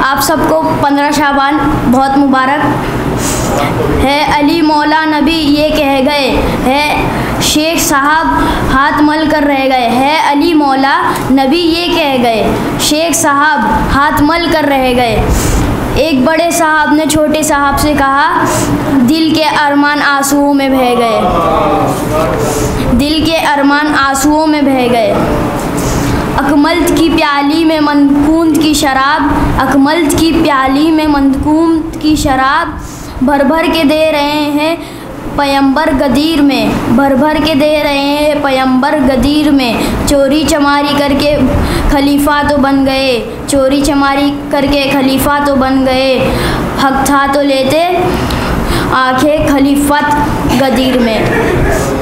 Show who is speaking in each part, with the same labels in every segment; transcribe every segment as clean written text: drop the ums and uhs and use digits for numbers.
Speaker 1: आप सबको 15 शाबान बहुत मुबारक है। अली मौला नबी ये कह गए है, शेख साहब हाथ मल कर रह गए है। अली मौला नबी ये कह गए, शेख साहब हाथ मल कर रह गए। एक बड़े साहब ने छोटे साहब से कहा, दिल के अरमान आंसुओं में बह गए, दिल के अरमान आंसुओं में बह गए। अकमल्त की प्याली में मंदकूंद की शराब, अकमल्त की प्याली में मंदकूंद की शराब भर भर के दे रहे हैं पैगंबर गदीर में, भर भर के दे रहे हैं पैगंबर गदीर में। चोरी चमारी करके खलीफा तो बन गए, चोरी चमारी करके खलीफा तो बन गए। हक था तो लेते आंखें खलीफत गदीर में।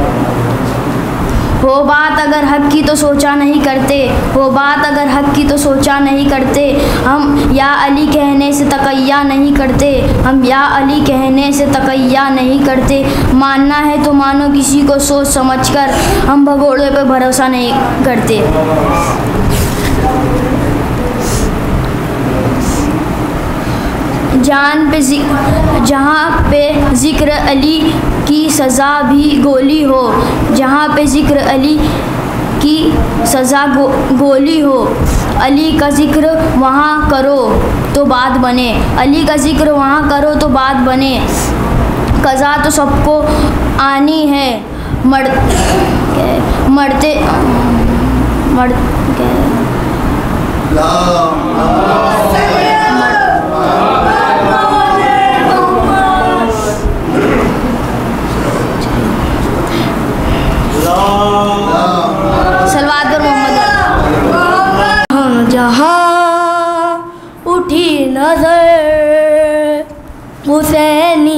Speaker 1: वो बात अगर हक की तो सोचा नहीं करते, वो बात अगर हक की तो सोचा नहीं करते। हम या अली कहने से तकैया नहीं करते, हम या अली कहने से तकैया नहीं करते। मानना है तो मानो किसी को सोच समझकर, हम भगोड़े पे भरोसा नहीं करते। जहाँ पे ज़िक्र अली की सज़ा भी गोली हो, जहाँ पे ज़िक्र अली की सज़ा गोली हो। अली का ज़िक्र वहाँ करो तो बात बने, अली का ज़िक्र वहाँ करो तो बात बने। कज़ा तो सबको आनी है, मरते सलवात पर मोहम्मद। जहाँ उठी नजर हुसैनी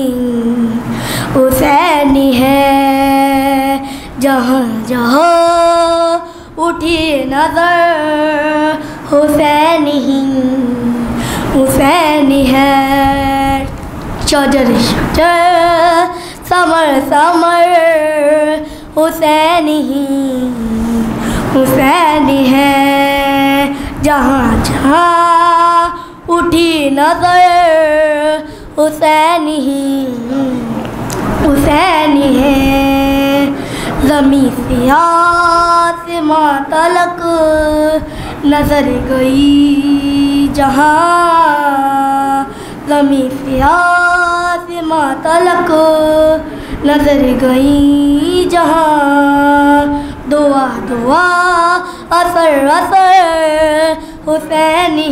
Speaker 1: हुसैनी है, जहाँ जहाँ उठी नजर हुसैनी हुसैनी है। शजर शजर समर समर हुसैनी हुसैनी है, जहाँ जहाँ उठी नजर हुसैनी हुसैनी है। ज़मीं से आसमां तलक नजर गई जहाँ, ज़मीं से आसमां तलक नजर गई जहाँ। दुआ दुआ असर असर हुसैनी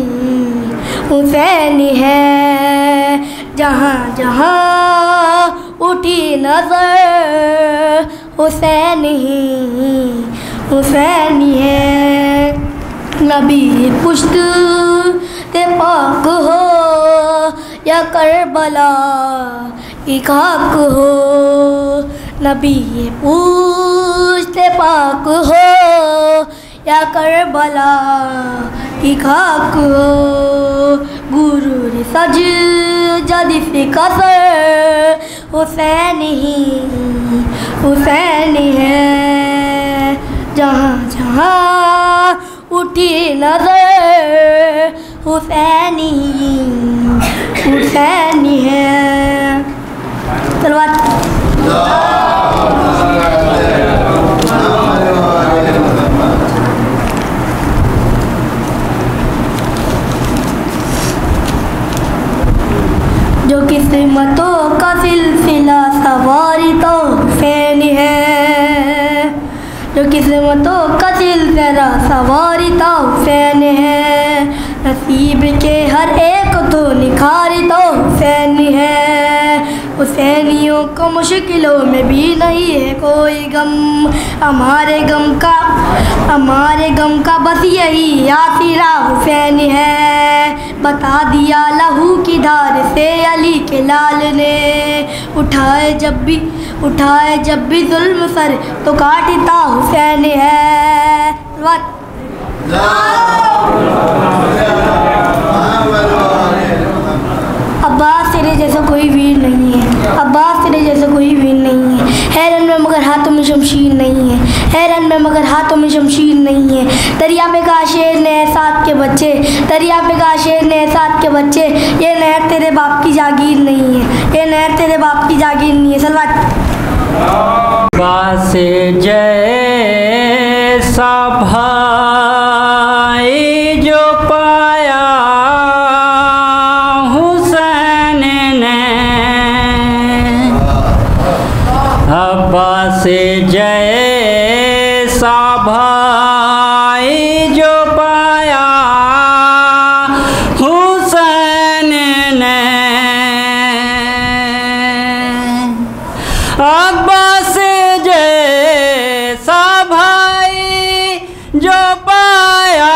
Speaker 1: हुसैनी है, जहाँ जहाँ उठी नजर हुसैनी हुसैनी है। नबी पुश्त ते पाक हो या करबला की खाक हो, नबी पूछते पाक हो या करबला की खाक हो। गुरूर सज जदी से कसर हुसैनी हुसैनी है, जहाँ जहाँ उठी नजर हुसैनी हुसैनी है। सलवात जो किस्मतों का सिलसिला सवारी तो हुसैन है, जो किस्मतों का सिलसिला सवारी तो हुसैन है। नसीब के हर एक तो निखारी तो हुसैन है। हुसैनियों को मुश्किलों में भी नहीं है कोई गम, हमारे गम का बस यही आसिरा हुसैन है। बता दिया लहू की धार से अली के लाल ने, उठाए जब भी जुल्म सर तो काटता हुसैन है। अब्बास तेरे जैसा कोई वीर नहीं है, अब्बास तेरे जैसा कोई वीर नहीं है। हैरन में मगर हाथों में शमशीर नहीं है, हैरन में मगर हाथों में शमशीर नहीं है। दरिया में कहा शेर ने साथ के बच्चे,
Speaker 2: दरिया पे कहा शेर ने साथ के बच्चे, ये नहर तेरे बाप की जागीर नहीं है, ये नहर तेरे बाप की जागीर नहीं है। सलवात।
Speaker 3: बस जैसा भाई जो पाया हुसैन ने, अब्बास जैसा भाई जो पाया हुसैन ने, अब्बास जैसा भाई जो पाया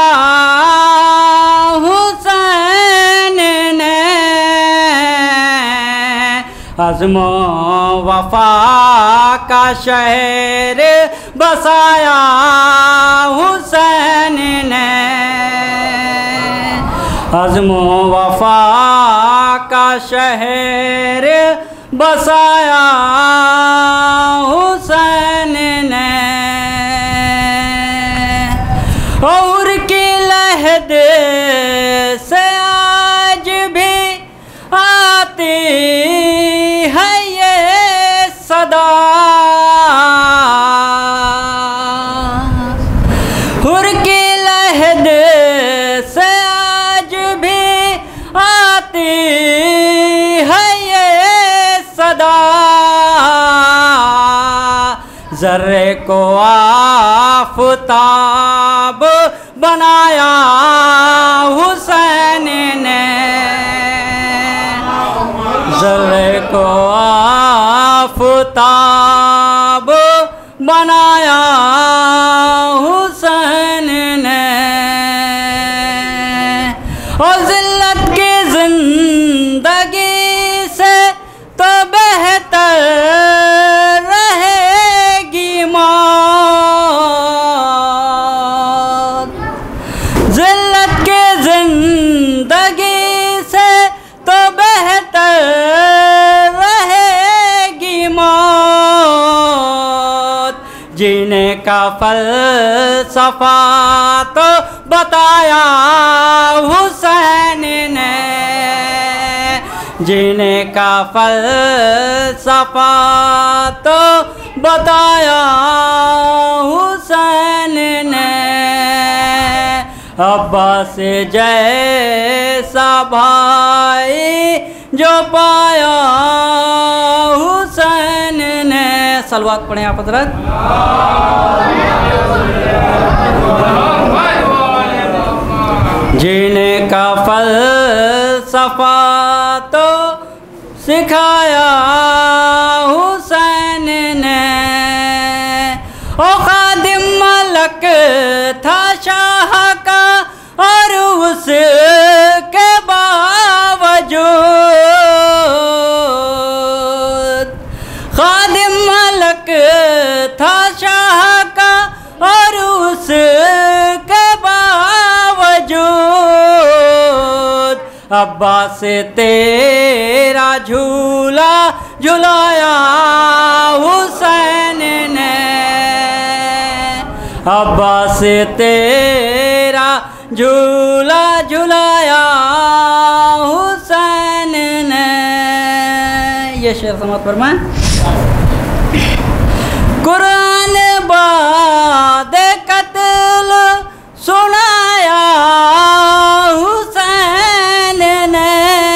Speaker 3: हुसैन ने, अज़्मो वफा का शहर बसाया हुसैन ने, अज़्मो वफा का शहर बसाया हुसैन ने, और की लहद से आज भी आती है ये सदा, हुर की लहद से आज भी आती है ये सदा, ज़र्रे को आफ़ताब बनाया हुसैन ने, ज़र्रे को आफ़ताब बनाया हुसैन ने, और ज़िल्लत की ज़िंदगी से तो बेहतर रहेगी मौत, ज़िल्लत की ज़िंदगी से तो बेहतर रहेगी मौत, जीने का फ़लसफ़ा तो बताया हुसैन ने, जीने का फ़लसफ़ा तो बताया हुसैन ने, अब्बास जैसा भाई जो पाया हुसैन ने। सलवात पढ़ें आप हज़रत। जीने का फ़लसफ़ा तो सिखाया हुसैन ने, ओ खादिम मलक था शाह का और उसके बावजूद, खादिम मलक था शाह का और उसके बावजूद, अब्बास तेरा झूला झुलाया हुसैन ने, अब्बास तेरा झूला झुलाया हुसैन ने। ये शेर समात फरमाएं। कुरान बाद कत्ल सुनाया हुसैन ने,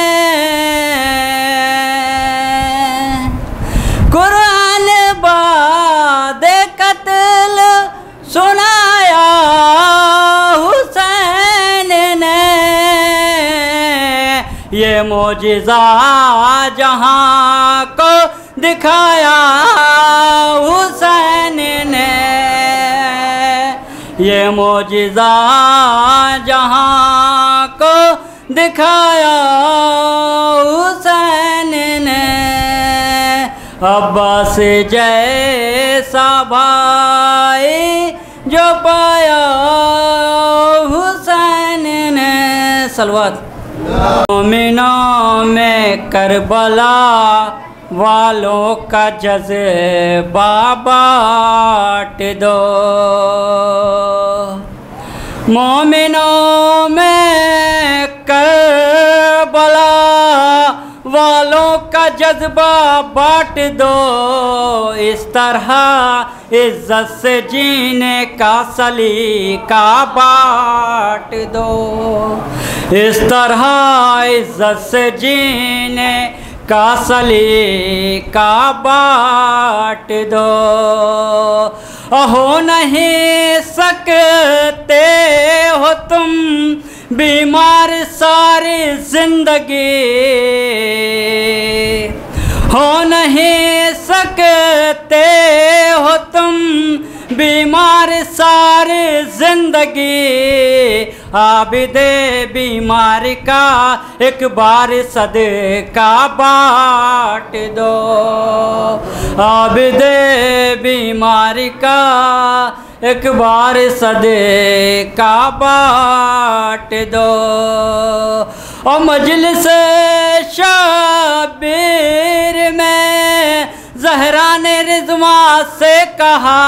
Speaker 3: कुरान बाद कत्ल सुनाया हुसैन ने, ये मोजिज़ा जहां को दिखाया हुसैन ने, ये मोजिज़ा जहां को दिखाया हुसैन ने, अब्बास जैसा भाई जो पाया हुसैन ने। सलवात। मोमिनों में करबला वालों का जज़्बा बाँट दो, मोमिनों में जज्बा बांट दो, इस तरह इज्जत से जीने का सलीका बांट दो, इस तरह इज्जत से जीने का सलीका बांट दो। हो नहीं सकते हो तुम बीमार सारी जिंदगी, हो नहीं सकते हो तुम बीमार सारी जिंदगी। आबिदे बीमारी का एक बार सदका बांट दो, आबिदे बीमारी का एक बार सदका बांट दो। और मजलिस शबीर में ज़हरा ने रिज़वा से कहा,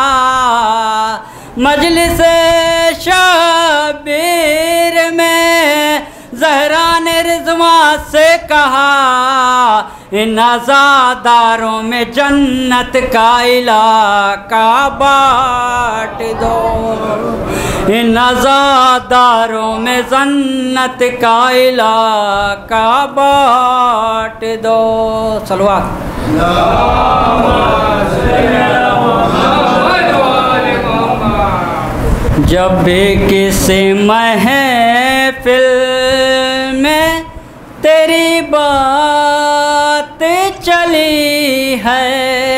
Speaker 3: मजलिस शबीर में ज़हरा ने रिज़वा से कहा, इन आज़ादारों में जन्नत का इलाका बांट दो, इन आज़ादारों में जन्नत का इलाका बांट दो। सलवात। जब भी किसी महफिल में तेरी बात चली है,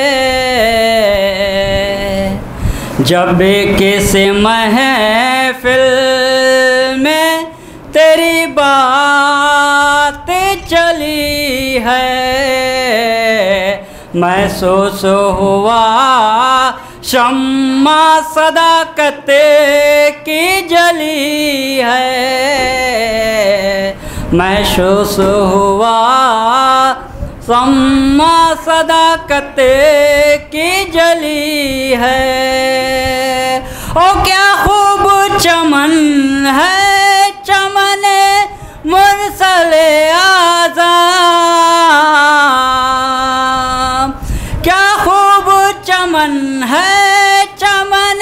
Speaker 3: जब भी किसी महफिल में तेरी बात चली है, महसूस हुआ शम्मा सदाकत की जली है, महसूस हुआ शम्मा सदाकत की जली है। ओ क्या खूब चमन है चमन मुरसले आज़म, क्या खूब चमन है चमन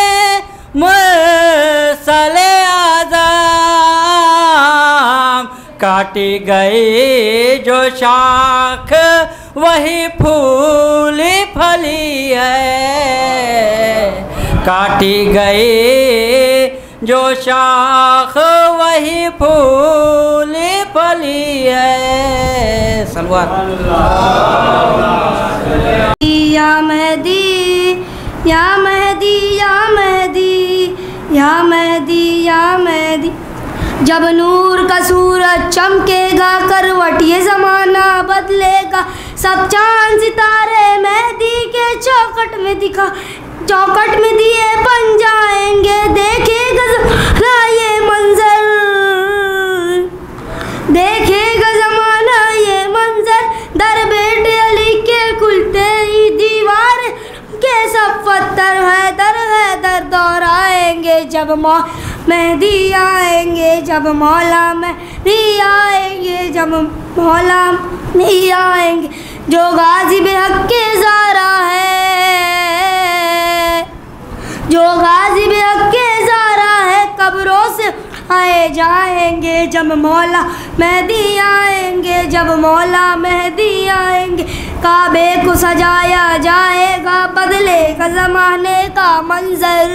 Speaker 3: मुरसले आज़म। काटी गई जो शाख वही फूली फली है, काटी गई जो शाख वही फूली फली है। सलवात।
Speaker 2: या मेहदी या मेहदी या मेहदी या मेहदी या मेहदी, जब नूर का सूरज चमकेगा करवट ये ज़माना बदलेगा, सब चांद सितारे मेहदी के चौखट में दिखा चौखट में दिए बन जाएंगे। देखेगा ज़माना ये मंजर, देखेगा ज़माना ये मंजर, दर बेटे अली के खुलते ही दीवार के सब पत्थर है दर दोहराएंगे। जब मेहदी आएंगे, जब मौला मेहदी आएंगे, जब मौला मेहदी आएंगे, जो गाजी बेहक के ज़ारा है, जो गाजी बेहक के ज़ारा है, कब्रों से आए जाएंगे। जब मौला मेहदी आएंगे, जब मौला मेहदी आएंगे, काबे को सजाया जाएगा, बदलेगा ज़माने का मंजर,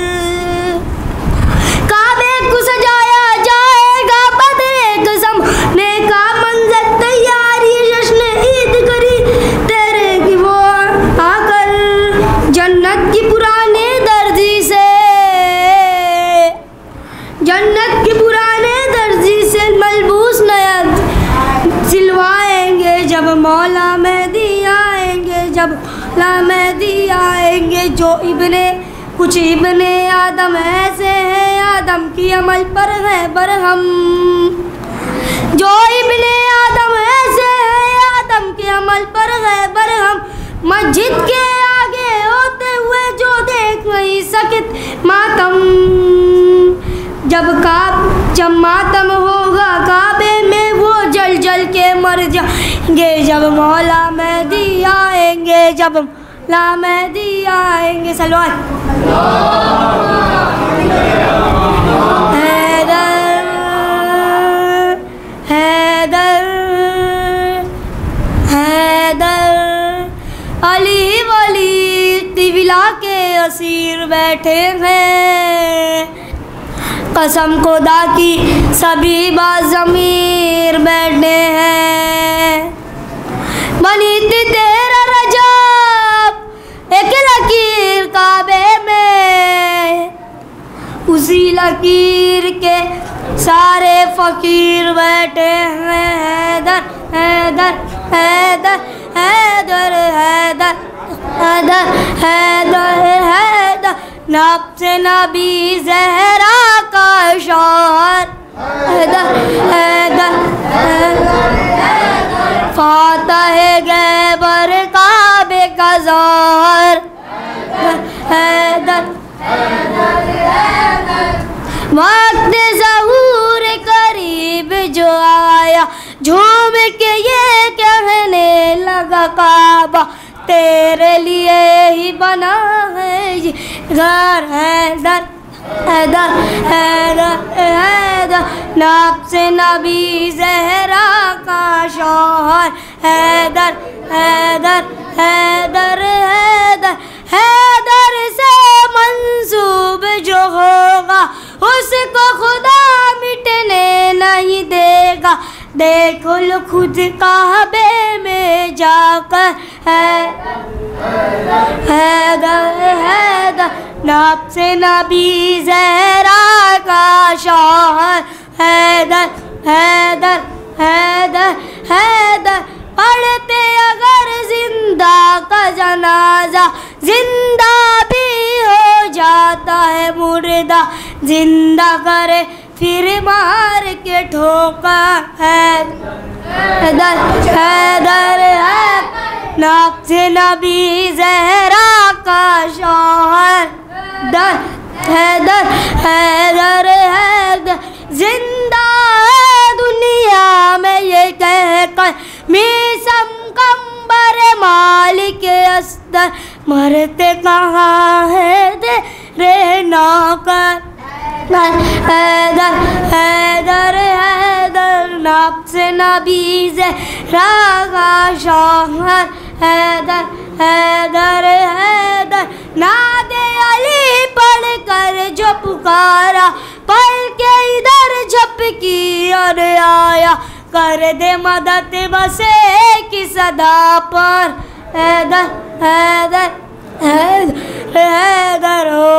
Speaker 2: काबे को सजाया जाएगा, बदलेगा ज़माने का मंजर। तैयारी जश्न ईद करी तेरे की वो आकर, जन्नत की पुराने दर्जी से, जन्नत की पुराने दर्जी से मलबूस नया सिलवाएंगे। जब मौला मेहदी आएंगे, जब मौला मेहदी आएंगे, जो इब्ने कुछ इब्ने आदम ऐसे हैं आदम की अमल पर है बरहम, जो इब्ने आदम ऐसे हैं आदम के अमल पर है बरहम। मस्जिद के आगे होते हुए जो देख नहीं सके मातम, जब मातम होगा काबे में वो जल जल के मर जाएंगे। जब मौला में जब ला मेहदी आएंगे। सलवात। हैदर हैदर हैदर अली वली तिबिला के असीर बैठे हैं, कसम खुदा की सभी बाज़मीर बैठे हैं। बनी थी तेरा रजब एक लकीर काबे में, उसी लकीर के सारे फ़कीर बैठे हैं। हैदर हैदर हैदर हैदर हैदर हैदर हैदर हैदर नब्ज़े नबी ज़हरा का शौहर। हैदर हैदर फातह गैबर काबे का ज़ौहर। हैदर वक्त ज़हूर करीब जो आया, झूम के ये कहने लगा काबा तेरे लिए ही बना है ये घर। हैदर हैदर हैदर हैदर नब्ज़े नबी ज़हरा का शौहर। हैदर हैदर हैदर हैदर हैदर से मंसूब जो होगा उसको खुदा मिटने नहीं देगा। देखो लो खुद काबे में जाकर। हैदर हैदर नब्ज़े नबी ज़हरा का शौहर। हैदर हैदर हैदर हैदर पढ़ते अगर जिंदा का जनाजा, जिंदा भी हो जाता है मुर्दा, जिंदा करे फिर मार के ठोकर। हैदर हैदर हैदर नब्ज़े नबी ज़हरा का शौहर। हैदर हैदर हैदर जिंदा है दुनिया में ये कहकर मीसम कंबर मालिक अस्तर, मरते कहाँ है तेरे नौकर। हैदर हैदर हैदर नब्ज़े नबी ज़हरा का शौहर। हैदर हैदर हैदर नादे अली पढ़ कर जो पुकारा, पल के इधर झपकी और आया, कर दे मदद बसे की सदा पर। हैदर हैदर हैदर हैदर हो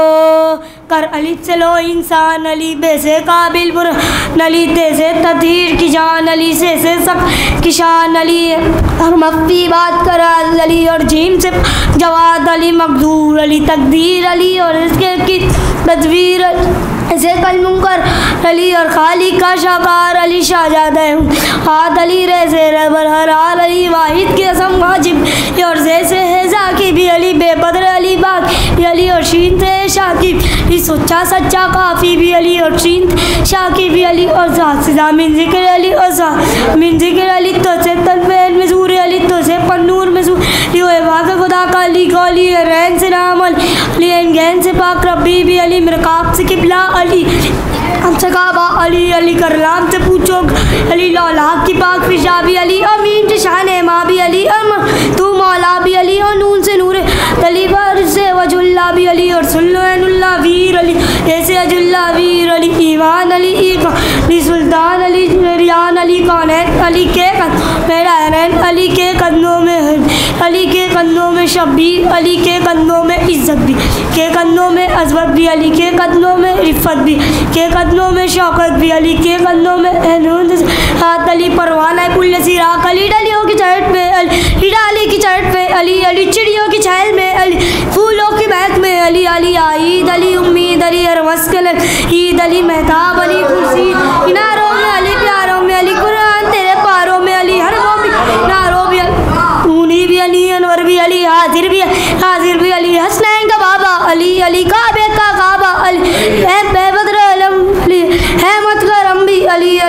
Speaker 2: कर अली चलो इंसान अली बेसे काबिल बुर नली तेसे तदीर की जान अली से सक किशान अली और मफ्ती बात कर अली और जीम से जवाद अली मकदूर अली तकदीर अली और इसके की तदवीर ऐसे कलमुकर अली और खाली का शाकार अली शाहजादा हूँ। हाथ अली रेज़े रबर हरार अली वाहिद के असम वाजिब और जैसे है जाकी भी अली बेबदर अली बाग अली और शीन से शाकिब सोचा सच्चा काफ़ी भी अली और शीन शाकी भी अली और जामिन जिक्र अली और जामिन जिक्र अली तो से तनफेन में सूर्य अली तो से पन्नूर में सूर्य वाक़ खुदा का अली कौली रैन से नाम अली गैन से पाक रब्बी भी अली मरकाब से किबला अली हमसे काबा अली अली करलाम से पूछो अली लौला की पाक फिशा भी अली अमीन से शान माँ भी अली तू मौला भी अली और नून से नूर अली बर से वजुल्ला भी अली और सुल्ला वीर अली ऐसे अजुल्ला वीर अली ईमान अली अली सुल्तान अली रियान अली कौनैन अली के मेरा रैन अली के कदमों में अली के कंधों में शब्बीर अली के कंधों में इज्जत भी के कंधों में अजमत भी अली के कंधों में रिफ़त भी के कंधों में शौकत भी अली के कंधों में हाथ अली परवाना पुल्य सिराक अली डलियों की चढ़ट पे अली डाली की चढ़ट पे अली अली चिड़ियों की छाल में अली फूलों की महक में अली अली आईद अली उम्मीद अली अरमस्कल ईद अली महताब अली कुर्सी किनारों में अली प्यारों में अली कुरान तेरे पारों में अली हर वो भी नारों भी ऊनी भी अली अनवर भी अली हाजिर भी अली हसनैन का बाबा अली अली काबे का काबा अली है बेबदर अलम अली है मत करम भी अली अली रहमत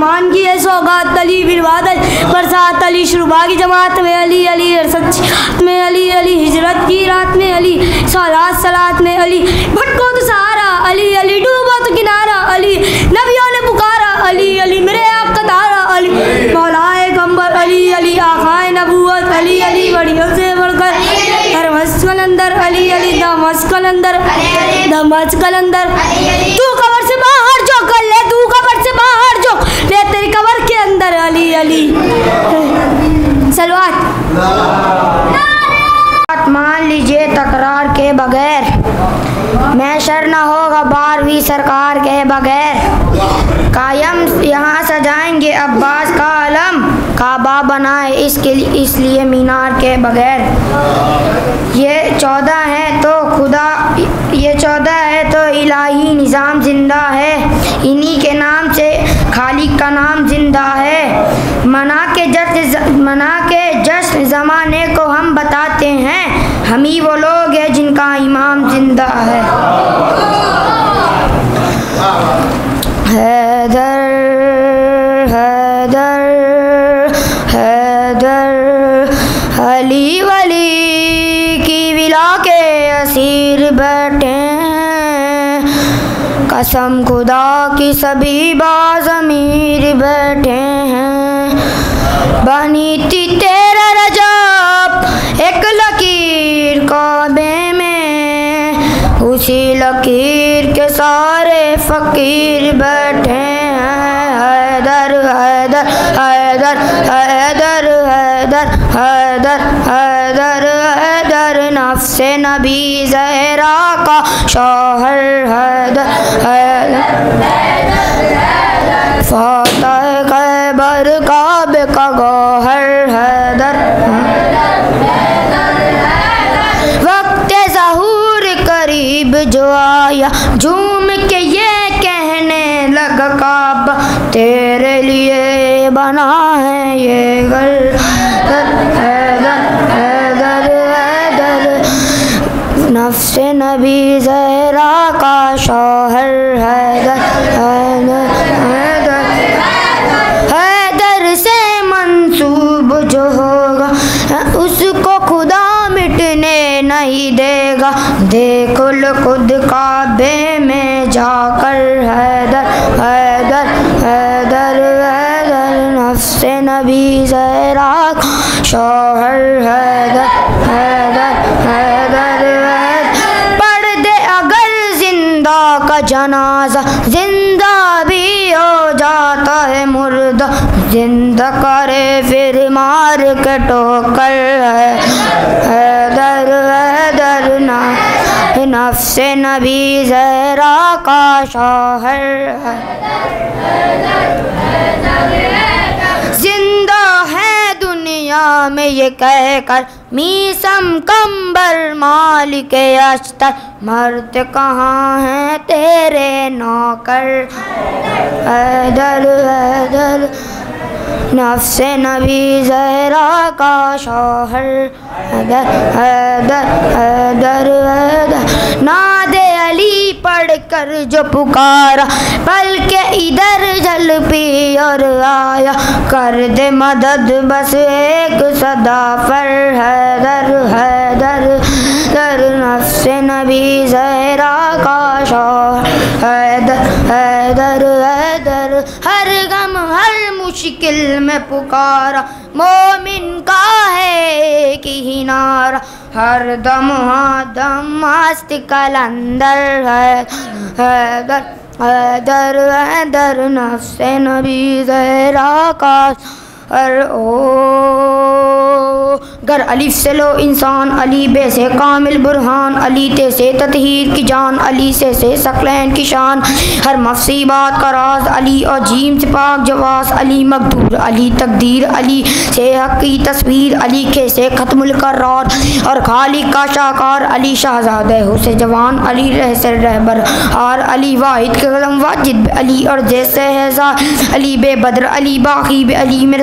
Speaker 2: रहमान की है सौगात अली बिन बादल बरसात अली शुरुबा की जमात में अली अली सच्ची में अली अली हिजरत की रात में अली सलात में अली भटको तो सहारा अली अली डूबो तो किनारा अली नबियों ने पुकारा अली अली मेरे आप का तारा अली मौलाए गंबर अली अली आखाए नबूवत अली अली बड़ियों से बढ़कर हरमस कलंदर अली अली दमस कलंदर तू कबर से बाहर जो कर ले तू कबर से बाहर जो ले तेरी कबर के अंदर अली अली सलवात मान लीजिए तकरार के बगैर मैशर न होगा 12वीं सरकार के बगैर कायम यहाँ सजाएंगे अब्बास का आलम काबा बनाए इसलिए मीनार के बगैर ये 14 है तो खुदा ये 14 है तो इलाही निज़ाम जिंदा है इन्हीं के नाम से खालिक का नाम जिंदा है मना के जश्न ज़माने को हम बताते हैं हम ही वो लोग हैं जिनका इमाम जिंदा है हैदर हैदर हैदर अली वली की विला के असीर बैठे हैं कसम खुदा की सभी बाज़मीर बैठे हैं बनी थी तेरा रजब एक लकीर काबे में उसी लकीर के सारे फ़कीर बैठे हैं हैदर हैदर हैदर हैदर हैदर हैदर हैदर हैदर नफ्से नबी ज़हरा का शौहर हैदर फातह खैबर काबे का गौहर हैदर वक्त ज़हूर करीब जो आया झूम के ये कहने लगा काबा तेरे लिए बना है ये घर हैदर हैदर हैदर नफ्से नबी ज़हरा का शौहर हैदर हैदर हैदर हैदर से मंसूब जो होगा उसको खुदा मिटने नहीं देगा देखो लो खुद काबे में जाकर हैदर हैदर हैदर हैदर नफ्से नबी ज़हरा शौहर हैदर हैदर हैदर पढ़ दे अगर जिंदा का जनाजा जिंदा भी हो जाता है मुर्दा जिंदा करे फिर मार के ठोकर हैदर हैदर नफ्से नबी ज़हरा का शौहर जिंदा है दुनिया में ये कहकर मीसम कंबर मालिक अश्तर मर्द कहाँ हैं तेरे नौकर हैदर हैदर नफ्से नबी ज़हरा का शौहर हैदर हैदर हैदर हैदर नादे अली पढ़कर जो पुकारा पल के इधर जल पी और आया कर दे मदद बस एक सदा पर हैदर हैदर हैदर नफ्से नबी ज़हरा का शौहर हैदर हैदर हैदर हर गम हर मुश्किल में पुकारा मोमिन का है कि ही नारा हर दम दम मस्त कलंदर है हैदर हैदर हैदर नफ्से नबी ज़हरा का गर अलिफ से लो इंसान अली बे से कामिल बुरहान अली ते से ततहीर की जान अली से सकलैन की शान हर मफसीबात का राज अली और जीम से पाक जवास अली मकदूर अली तकदीर अली से हक की तस्वीर अली के से ख़त्मुल करार और खालिक का शाकार अली शहजादे हुसे जवान अली रह से रहबर और अली वाहिद के कदम वाजिद अली और जैसे है अली बे बद्र अली बाकी बे अली मेरे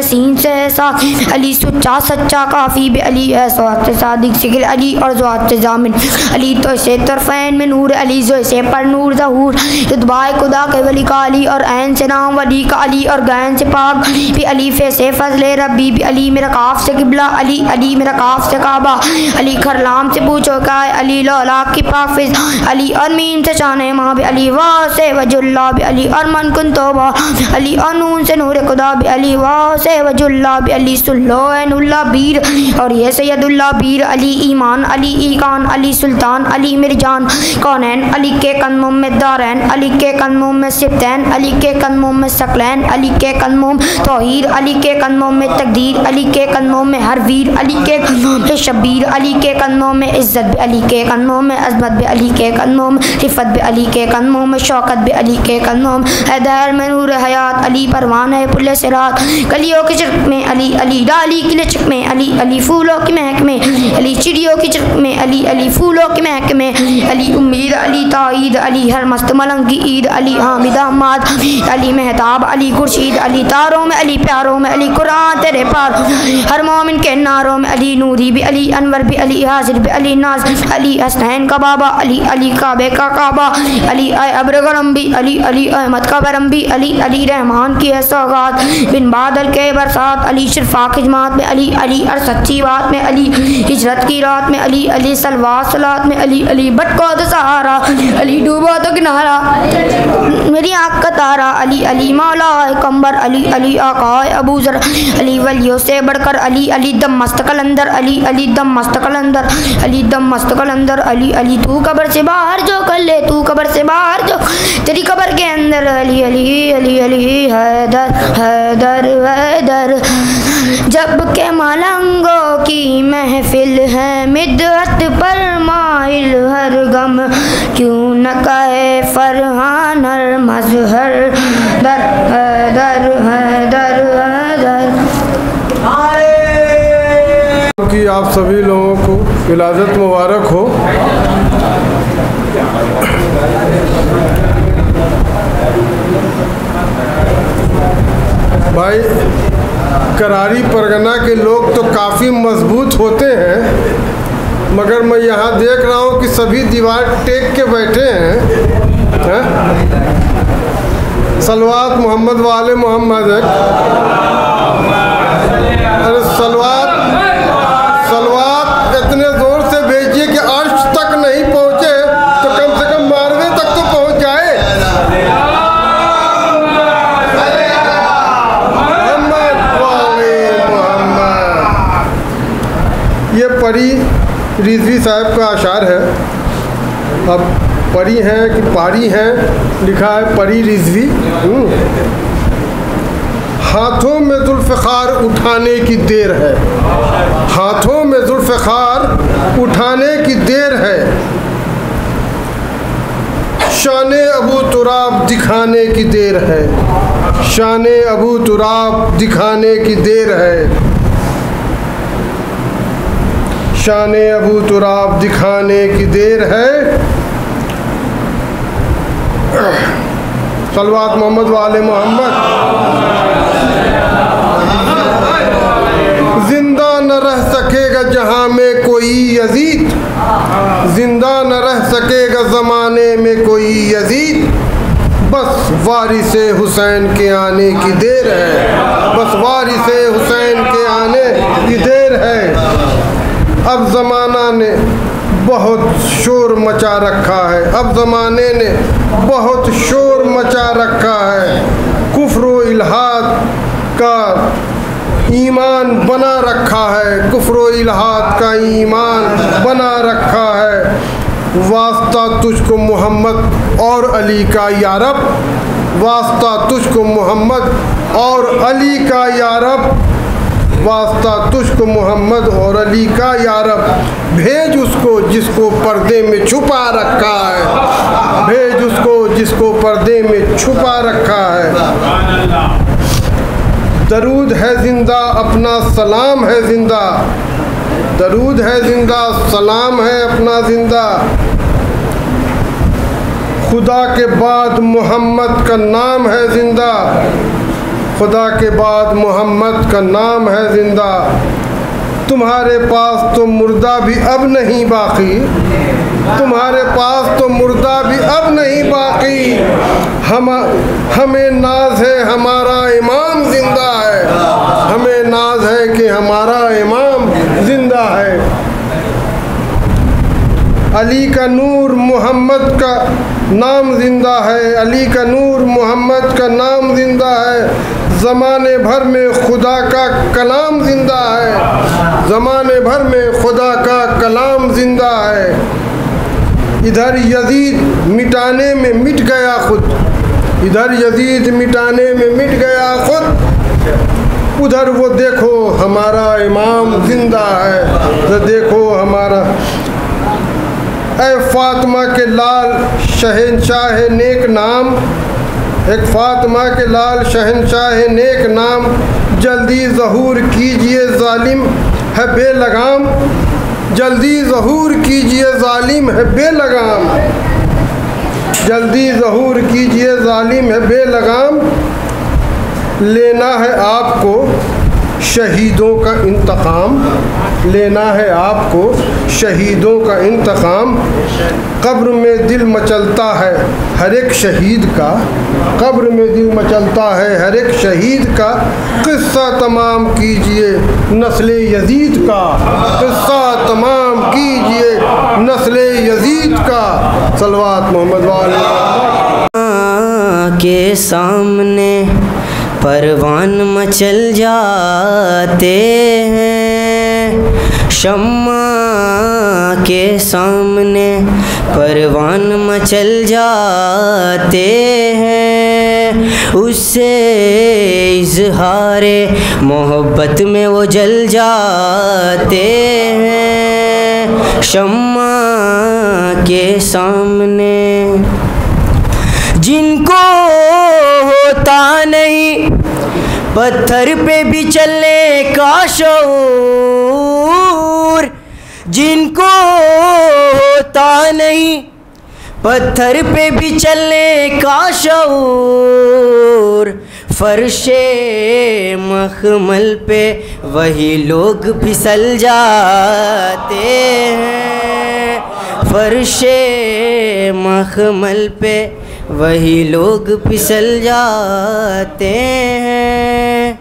Speaker 2: सीन से है साथ अली सच्चा सच्चा काफ़ी बे अली है सौत सादिक सिकिल अली और ज़ात जामिन अली तो से तरफ़ैन में नूर अली जो से पर नूर ज़हूर दुआए खुदा के वली का अली और ऐन से नाम वली का अली और गैन से पाक भी अलीफ़े से फजले रब्बी भी अली मेरा काफ से किबला अली अली मेरा काफ से काबा अली खरलाम से पूछो क्या है अली लौला की पाफिज अली और मीम से शान माँ भी अली वाह से वजुल्ला भी अली और मन कुन तोबा अली और नून से नूर खुदा भी अली वाह से वजुल्ला भी अली सुल्ला बीर और ये सैयदुल्ला बीर अली ईमान अली ईकान अली सुल्तान अली मिर्जान कौनैन अली के कदमों में दारैन अली के कदमों में सिफ्तैन अली के कदमों में सकलैन अली के कदमों में तौहीर अली के कदमों में तकदीर अली के कदमों में हर वीर अली के कदमों में शबीर अली के कदमों में इज्जत भी अली के कदमों में अजमत भी अली के कदमों में रिफत भी अली के कदमों में शौकत भी अली के कदमों में हैदर में नूर हयात अली परवान है पुल सिरात कलियों की चिरक में अली अली डाली की लचक में अली अली फूलों की महक में अली चिड़ियों की चिरक में अली अली फूलों की महक में अली उम्मीद अली ताईद अली हर मस्त मलंग की ईद अली हामिद अहमद अली मेहताब अली खुर्शीद अली तारों में अली प्यारों में अली कुरान तेरे पार हर मोमिन के नारों में अली नूरी भी अली अनवर भी अली हाजिर भी अली नाज अली हसनैन का बाबा अली अली काबे का काबा अली अब्र गरम भी अली अली अहमद का बरम भी अली अली रहमान की है सौगात बिन बादल के बरसात अली शिरफा खिजमात में अली अली और सच्ची बात में अली हिजरत की रात में अली अली सलवात सलात में अली अली भटको तो सहारा अली डूबो तो किनारा मेरी आँख का तारा अली अली मौला कंबर अली अली आका अबू जर अली वलियों से बढ़कर अली अली दम मस्त कलंदर अली अली दम मस्त कलंदर अली दम मस्त कलंदर अली अली तू कब्र से बाहर जो कर ले तू कब्र से बाहर जो तेरी कब्र के अंदर अली अली अली अली हैदर हैदर हैदर जब के मलंगों की महफिल है मिदहत पर माइल हर गम क्यों न कहे फरहान हर मजहर दर हैदर हैदर हैदर
Speaker 4: कि आप सभी लोगों को विलादत मुबारक हो। भाई करारी परगना के लोग तो काफ़ी मजबूत होते हैं, मगर मैं यहाँ देख रहा हूँ कि सभी दीवार टेक के बैठे हैं। सलवात मोहम्मद वाले मोहम्मद अरे सलवात इतने ज़ोर से भेजिए कि अर्श तक नहीं पहुँचे तो कम से कम मारवे तक तो पहुँच जाए। ये परी रिजवी साहब का अशार है। अब परी हैं कि पारी हैं, लिखा है परी रिजवी। हाथों में जुल्फ़ार उठाने की देर है, हाथों में जुल्फ़ार उठाने की देर है, शाने अबू तुराब दिखाने की देर है, शाने अबू तुराब दिखाने की देर है, शाने अबू तुराब दिखाने की देर है। सलवात मोहम्मद वाले मोहम्मद। जिंदा न रह सकेगा जहां में कोई यजीद, जिंदा न रह सकेगा ज़माने में कोई यजीद, बस वारिसे हुसैन के आने की देर है, बस वारिसे हुसैन के आने की देर है। अब ज़माना ने बहुत शोर मचा रखा है, अब ज़माने ने बहुत शोर मचा रखा है, कुफ्र व इल्हाद का ईमान बना रखा है, कुफ्र व इल्हाद का ईमान बना रखा है। वास्ता तुझको मोहम्मद और अली का यारब, वास्ता तुझको मोहम्मद और अली का यारब, वास्ता तुझको मोहम्मद और अली का यारब, भेज उसको जिसको पर्दे में छुपा रखा है, भेज उसको जिसको पर्दे में छुपा रखा है। दरूद है जिंदा अपना सलाम है जिंदा, दरूद है जिंदा सलाम है अपना जिंदा, खुदा के बाद मोहम्मद का नाम है जिंदा, खुदा के बाद मोहम्मद का नाम है जिंदा। तुम्हारे पास तो मुर्दा भी अब नहीं बाकी, तुम्हारे पास तो मुर्दा भी अब नहीं बाकी। हमें नाज है हमारा इमाम जिंदा है, हमें नाज है कि हमारा इमाम जिंदा है। अली का नूर मोहम्मद का नाम जिंदा है, अली का नूर मोहम्मद का नाम जिंदा है। ज़माने भर में खुदा का कलाम जिंदा है, ज़माने भर में खुदा का कलाम जिंदा है। इधर यजीद मिटाने में मिट गया खुद, इधर यजीद मिटाने में मिट गया खुद। उधर वो देखो हमारा इमाम जिंदा है, तो देखो हमारा। ऐ फातिमा के लाल शहंशाह नेक नाम, एक फातिमा के लाल शहंशाह नेक नाम। जल्दी ज़हूर कीजिए जालिम है बेलगाम, जल्दी ज़हूर कीजिए जालिम है बेलगाम, जल्दी ज़हूर कीजिए जालिम है बेलगाम। लेना है आपको शहीदों का इंतकाम, लेना है आपको शहीदों का इंतकाम। कब्र में दिल मचलता है हर एक शहीद का, कब्र में दिल मचलता है हर एक शहीद का। किस्सा तमाम कीजिए नस्ल यजीद का, किस्सा तमाम कीजिए नस्ल यजीद का। सलवात मोहम्मद वाले
Speaker 5: के सामने परवान मचल जाते हैं, शम्मा के सामने परवान मचल जाते हैं। उससे इज़हारे मोहब्बत में वो जल जाते हैं, शम्मा के सामने। जिनको होता नहीं पत्थर पे भी चलने का शऊर, जिनको होता नहीं पत्थर पे भी चलने का शऊर, फर्शे मखमल पे वही लोग फिसल जाते हैं, फर्शे मखमल पे वही लोग फिसल जाते हैं।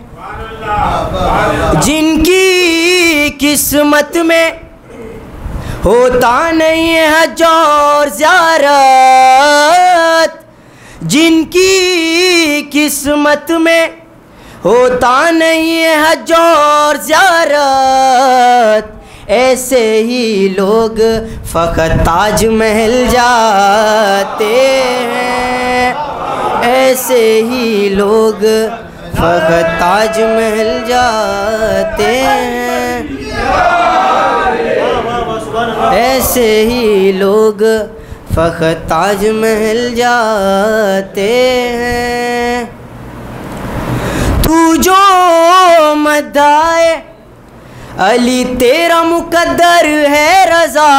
Speaker 5: जिनकी किस्मत में होता नहीं है हज और ज़ियारत, जिनकी किस्मत में होता नहीं है हज और ज़ियारत, ऐसे ही लोग फ़कत ताजमहल जाते हैं, ऐसे ही लोग फ़कत ताजमहल जाते हैं, ऐसे ही लोग फ़कत ताजमहल जाते हैं। तू जो मदाए अली तेरा मुकद्दर है रज़ा,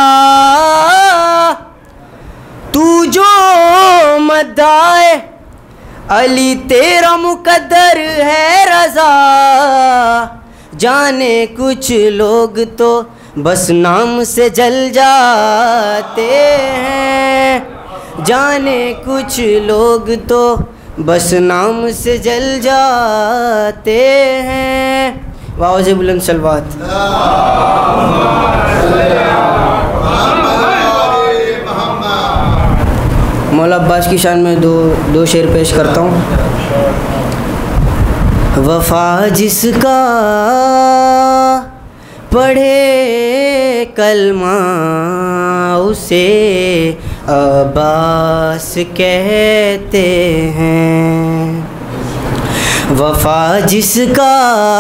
Speaker 5: तू जो मदाए अली तेरा मुकद्दर है रज़ा। जाने कुछ लोग तो बस नाम से जल जाते हैं, जाने कुछ लोग तो बस नाम से जल जाते हैं। वाज़े बुलंद सलवात। मौला अब्बास की शान में दो शेर पेश करता हूँ। वफ़ा जिसका पढ़े कलमा उसे अब्बास कहते हैं, वफ़ा जिसका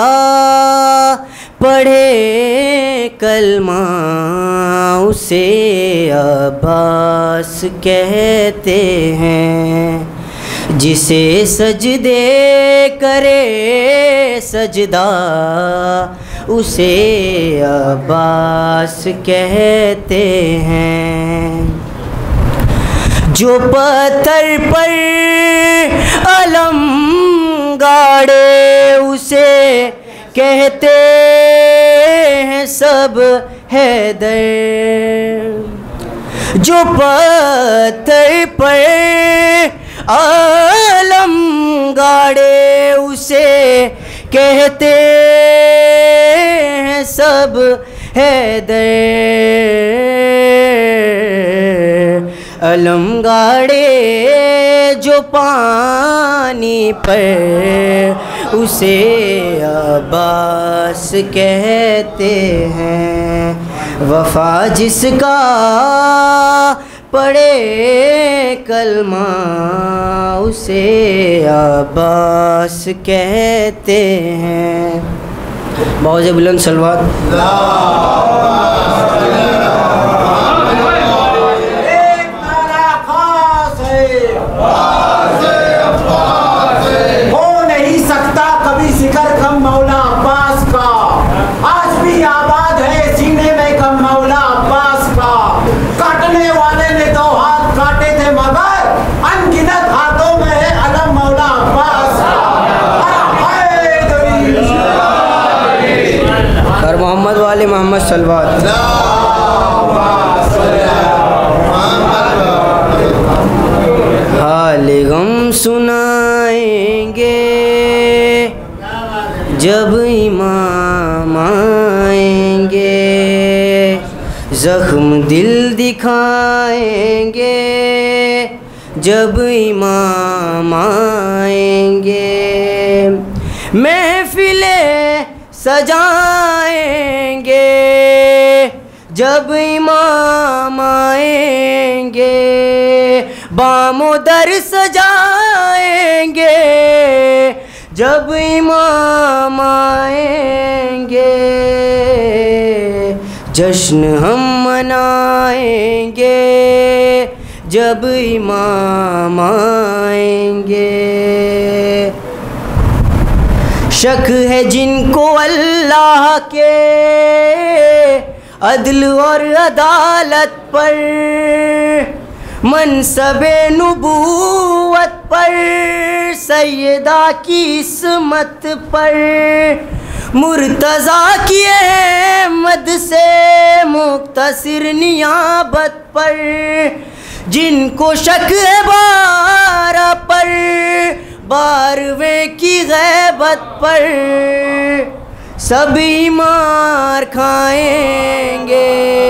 Speaker 5: पढ़े कलमा उसे अब्बास कहते हैं। जिसे सजदे करे सजदा उसे अब्बास कहते हैं। जो पत्थर पर अलम गाड़े उसे कहते हैं सब हैदर, जो पत्थर पर आलम गाड़े उसे कहते हैं सब हैदर, अलम गाड़े जो पानी पर उसे अब्बास कहते हैं, वफा जिसका पढ़े कलमा उसे अब्बास कहते हैं। बहुत से बुलंद सलवात। मोहम्मद सल्लल्लाहु हाल गम सुनाएंगे जब इमाम आएंगे, जख्म दिल दिखाएंगे जब इमाम आएंगे, महफिले सजाएंगे जब इमाम आएंगे, बामो दर सजाएंगे जब इमाम आएंगे, जश्न हम मनाएंगे जब इमाम आएंगे। शक है जिनको अल्लाह के अदल और अदालत पर, मनसबे नुबूवत पर, सैयदा की इस्मत पर, मुर्तज़ा की अहमद से मुक्तसिर नियाबत पर, जिनको शक है बारह पर, बारहवें की गैबत पर, सभी मार खाएंगे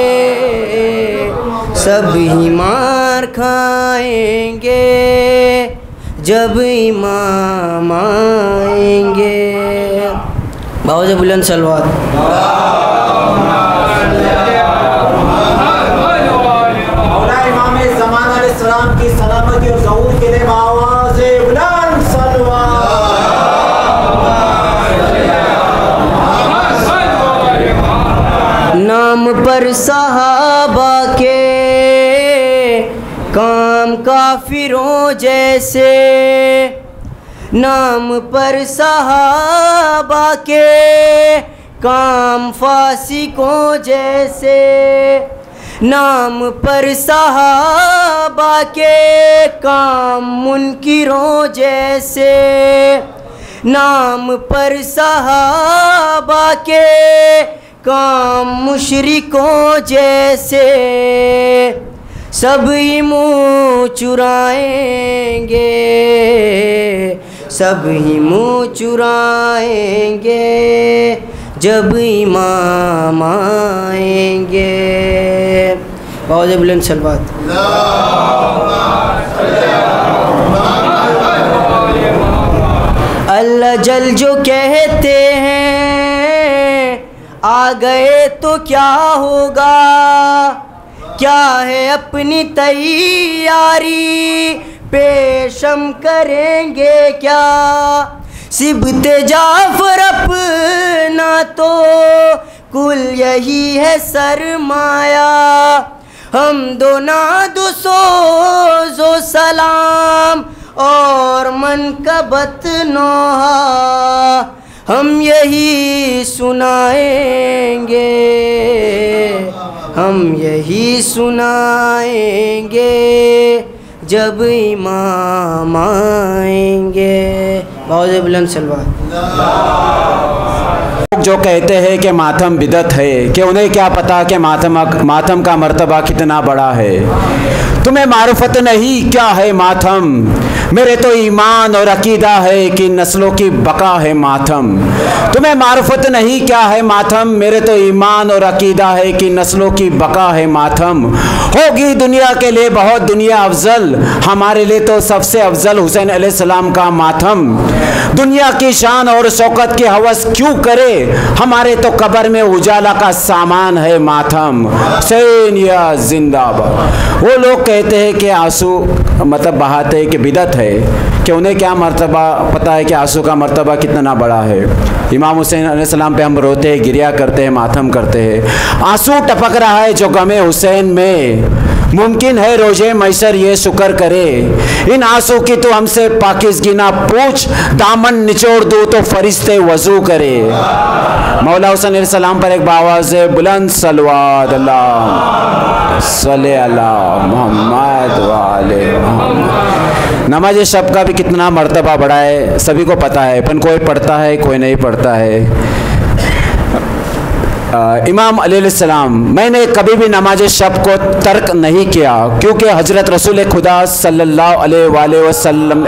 Speaker 5: सभी मार खाएंगे जब इमाम आएंगे। बहुत से बुलंद सलवात।
Speaker 6: की सलामती और ज़हूर के लिए आवाज़े बुलंद सलवात।
Speaker 5: नाम पर सहाबा के काम काफिरों जैसे, नाम पर सहाबा के काम फासिकों जैसे, नाम पर सहाबा के काम मुनकिरों जैसे, नाम पर सहाबा के काम मुशरिकों जैसे, सभी मुँह चुराएंगे सभी मुँह चुराएंगे जब इमाम आएंगे। बहुत बुलंद सलवात। अल्लाह जल जो कहते हैं आ गए तो क्या होगा, क्या है अपनी तैयारी पेश हम करेंगे क्या, सिबते जाफर अपना तो कुल यही है सरमाया, हम दो नादो सोज़ो सलाम और मनकबत नोहा, हम यही सुनाएंगे हम यही सुनाएंगे जब इमाम आएंगे। बावज़ बुलंद सलवा।
Speaker 7: जो कहते हैं कि मातम बिदत है, कि उन्हें क्या पता कि मातम का मर्तबा कितना बड़ा है। तुम्हें मारुफत नहीं क्या है मातम, मेरे तो ईमान और अकीदा है कि नस्लों की बका है मातम। तुम्हें मारुफत नहीं क्या है मातम, मेरे तो ईमान और अकीदा है कि नस्लों की बका है मातम। होगी दुनिया के लिए बहुत दुनिया अफजल, हमारे लिए तो सबसे अफजल हुसैन अलैहिस्सलाम का मातम। दुनिया की शान और शौकत की हवस क्यों करे, हमारे तो कब्र में उजाला का सामान है मातम। हुसैन या जिंदाबाद। वो लोग कहते हैं कि आंसू मतलब बहाते हैं कि बिदत है, कि उन्हें क्या मर्तबा पता है कि आंसू का मर्तबा कितना बड़ा है। इमाम हुसैन अलैहिस्सलाम पे हम रोते हैं, गिरिया करते हैं, मातम करते हैं। आंसू टपक रहा है जो गमे हुसैन में, मुमकिन है रोजे मैसर ये शुक्र करे। इन आंसू की तो हमसे पाकिज़गी ना पूछ, दामन निचोड़ दो तो फरिश्ते वजू करे। मौला हुसैन अलैहिस्सलाम पर एक बावाज़ बुलंद सलवात अल्लाह सल्ले अला मोहम्मद वाले मोहम्मद। नमाज शब का भी कितना मर्तबा बड़ा है सभी को पता है, पर कोई पढ़ता है कोई नहीं पढ़ता है। इमाम अलैहिस्सलाम, मैंने कभी भी नमाज शब को तर्क नहीं किया, क्योंकि हजरत रसूल खुदा सल्लल्लाहु अलैहि वसल्लम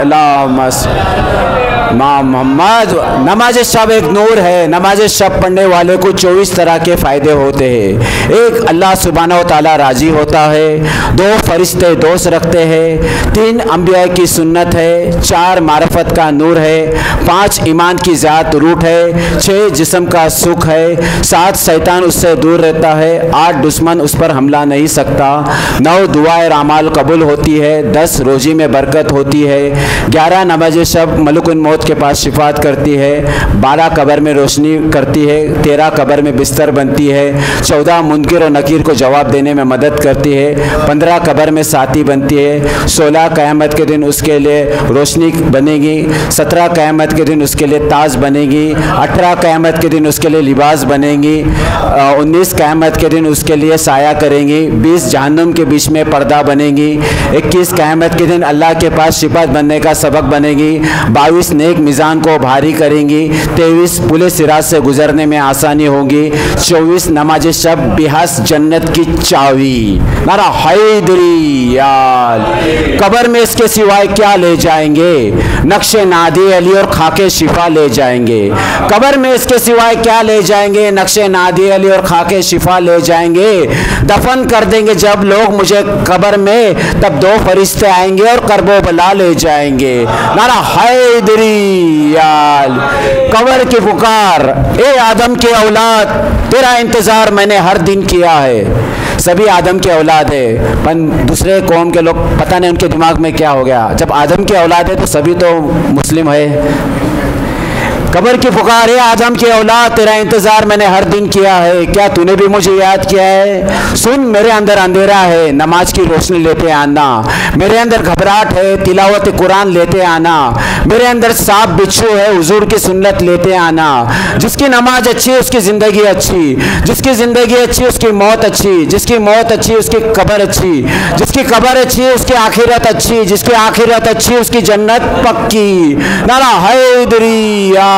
Speaker 7: मोहम्मद, नमाज शब एक नूर है। नमाज शब पढ़ने वाले को 24 तरह के फ़ायदे होते हैं। एक, अल्लाह सुब्हानहू व तआला राज़ी होता है। 2, फरिश्ते दोस्त रखते हैं। 3, अंबिया की सुन्नत है। 4, मारफत का नूर है। 5, ईमान की ज़ात रूट है। 6, जिस्म का सुख है। 7, शैतान उससे दूर रहता है। 8, दुश्मन उस पर हमला नहीं सकता। 9, दुआए रामाल कबूल होती है। 10, रोज़ी में बरकत होती है। 11, नमाज शब मलकुल मौत के पास शिफात करती है। 12, कब्र में रोशनी करती है। 13, कब्र में बिस्तर बनती है। 14, मुनकिर और नकीर को जवाब देने में मदद करती है। 15, कब्र में साथी बनती है। 16, क़यामत के दिन उसके लिए रोशनी बनेगी। 17, क़यामत के दिन उसके लिए ताज बनेगी। 18, क़यामत के दिन उसके लिए लिबास बनेगी। 19, क़यामत के दिन उसके लिए साया करेंगी। 20, जहन्नुम के बीच में पर्दा बनेगी। 21, क़यामत के दिन अल्लाह के पास शिफात बनने का सबक बनेगी। 22, नेक मिज़ान को भारी करेंगी। 23, पुले सिराज से गुजरने में आसानी होगी। 24, नमाज शब बिहास जन्नत की चावी। नारा हैदरी याल। कब्र में इसके सिवाय क्या ले जाएंगे, नक्शे नादी अली और खाके शिफा ले जाएंगे। कब्र में इसके सिवाय क्या ले जाएंगे, नक्शे नादी अली और खाके शिफा ले जाएंगे। दफन कर देंगे जब लोग मुझे कब्र में, तब 2 फरिश्ते आएंगे और करबो बला ले जाएंगे। नारा हैदरी याल। कब्र की पुकार, ए आदम के औलाद, तेरा इंतजार मैंने हर दिन किया है। सभी आदम के औलाद है, पर दूसरे कौम के लोग पता नहीं उनके दिमाग में क्या हो गया। जब आदम के औलाद है तो सभी तो मुस्लिम है। कब्र की पुकार, है आदम की औलाद, तेरा इंतज़ार मैंने हर दिन किया है। क्या तूने भी मुझे याद किया है? सुन, मेरे अंदर अंधेरा है, नमाज की रोशनी लेते आना। मेरे अंदर घबराहट है, तिलावत कुरान लेते आना। मेरे अंदर सांप बिच्छू है, हुजूर की सुन्नत लेते आना। जिसकी नमाज अच्छी है उसकी ज़िंदगी अच्छी, जिसकी ज़िंदगी अच्छी उसकी मौत अच्छी, जिसकी मौत अच्छी उसकी कब्र अच्छी, जिसकी कब्र अच्छी उसकी आखिरत अच्छी, जिसकी आखिरत अच्छी उसकी जन्नत पक्की। नारा हैदरी याल।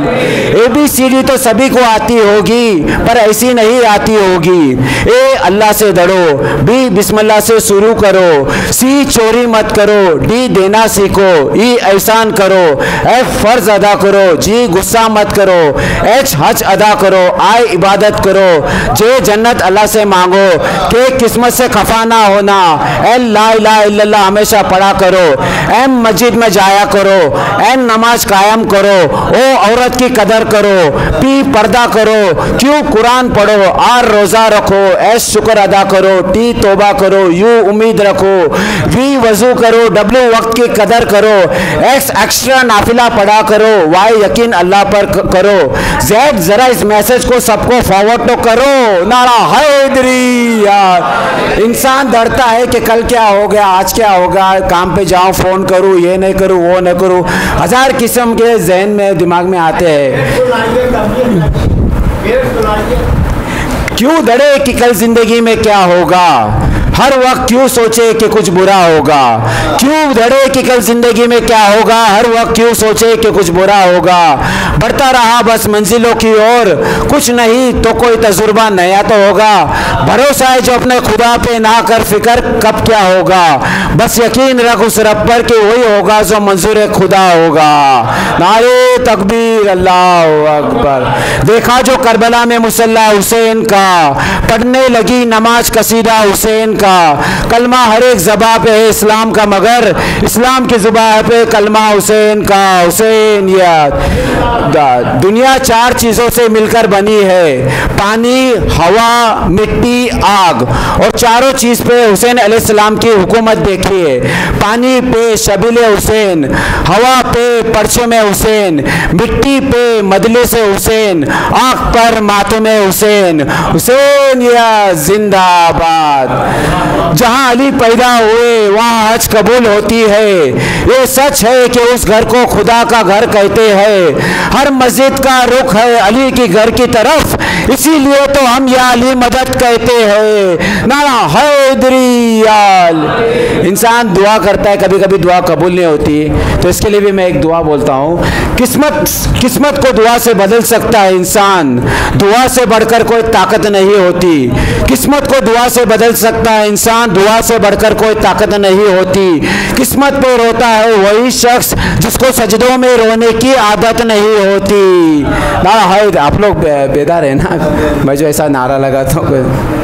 Speaker 7: ABCD तो सभी को आती होगी, पर ऐसी नहीं आती होगी। ए, अल्लाह से डरो। B, बिस्मिल्लाह से शुरू करो। C, चोरी मत करो। D, देना सीखो। E, एहसान करो। F, फर्ज अदा करो। G, गुस्सा मत करो। H, हज अदा करो। I, इबादत करो। J, जन्नत अल्लाह से मांगो। K, किस्मत से खफा ना होना। L, ला इलाहा इल्लल्लाह हमेशा पढ़ा करो। M, मस्जिद में जाया करो। N, नमाज कायम करो। O, औरत की कदर करो। P, पर्दा करो। Q, कुरान पढ़ो। R, रोज़ा रखो। S, शुक्र अदा करो। T, तौबा करो। U, उम्मीद रखो। V, वजू करो। W, वक्त की कदर करो। X, एक्स्ट्रा नाफिला पढ़ा करो। Y, यकीन अल्लाह पर करो। Z, जरा इस मैसेज को सबको फॉरवर्ड तो करो। नारा हैदरी यार। इंसान डरता है कि कल क्या हो गया, आज क्या होगा, काम पे जाऊं, फ़ोन करूं, ये नहीं करूं, वो नहीं करूं, 1000 किस्म के जहन में दिमाग में आते हैं। क्यों डरे कि कल जिंदगी में क्या होगा। हर वक्त क्यों सोचे कि कुछ बुरा होगा, क्यों धड़े कि कल जिंदगी में क्या होगा, हर वक्त क्यों सोचे कि कुछ बुरा होगा। बढ़ता रहा बस मंजिलों की ओर, कुछ नहीं तो कोई तजुर्बा नया तो होगा। भरोसा है जो अपने खुदा पे, ना कर फिक्र कब क्या होगा। बस यकीन रख उस रब पर कि वही होगा जो मंजूर खुदा होगा। नारे तकबीर, अल्लाह अकबर। देखा जो करबला में मुसल्ला हुसैन का, पढ़ने लगी नमाज कसीदा हुसैन का। कलमा हर एक ज़बां पे है इस्लाम का, मगर इस्लाम की ज़ुबान पे कलमा हुसैन का। हुसैन याद। दुनिया चार चीज़ों से मिलकर बनी है, पानी, हवा, मिट्टी, आग, और चारों चीज़ पे हुसैन अलैहिस्सलाम की हुकूमत देखिए। पानी पे शबील हुसैन, हवा पे परचम हुसैन, मिट्टी पे मजलिस हुसैन, आँख पर मातम हुसैन। हुसैन या जिंदाबाद। जहाँ अली पैदा हुए वहाँ हज कबूल होती है। ये सच है कि उस घर को खुदा का घर कहते हैं। हर मस्जिद का रुख है अली की घर की तरफ, इसीलिए तो हम या अली मदद कहते हैं। नारा हैदरी याल। इंसान दुआ करता है, कभी कभी दुआ कबूल नहीं होती, तो इसके लिए भी मैं एक दुआ बोलता हूँ। किस्मत को दुआ से बदल सकता है इंसान, दुआ से बढ़कर कोई ताकत नहीं होती। किस्मत को दुआ से बदल सकता है इंसान, दुआ से बढ़कर कोई ताकत नहीं होती। किस्मत पे रोता है वही शख्स जिसको सजदों में रोने की आदत नहीं होती। नारा है, आप लोग बेदार है ना, मैं जो ऐसा नारा लगाता हूँ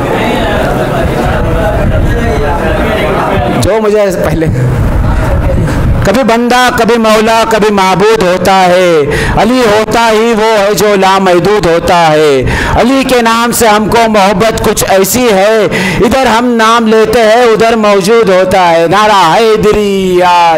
Speaker 7: जो मुझे पहले, कभी बंदा कभी मौला कभी माबूद होता है। अली होता ही वो है जो लामहदूद होता है। अली के नाम से हमको मोहब्बत कुछ ऐसी है, इधर हम नाम लेते हैं उधर मौजूद होता है। नारा हैदरी याल।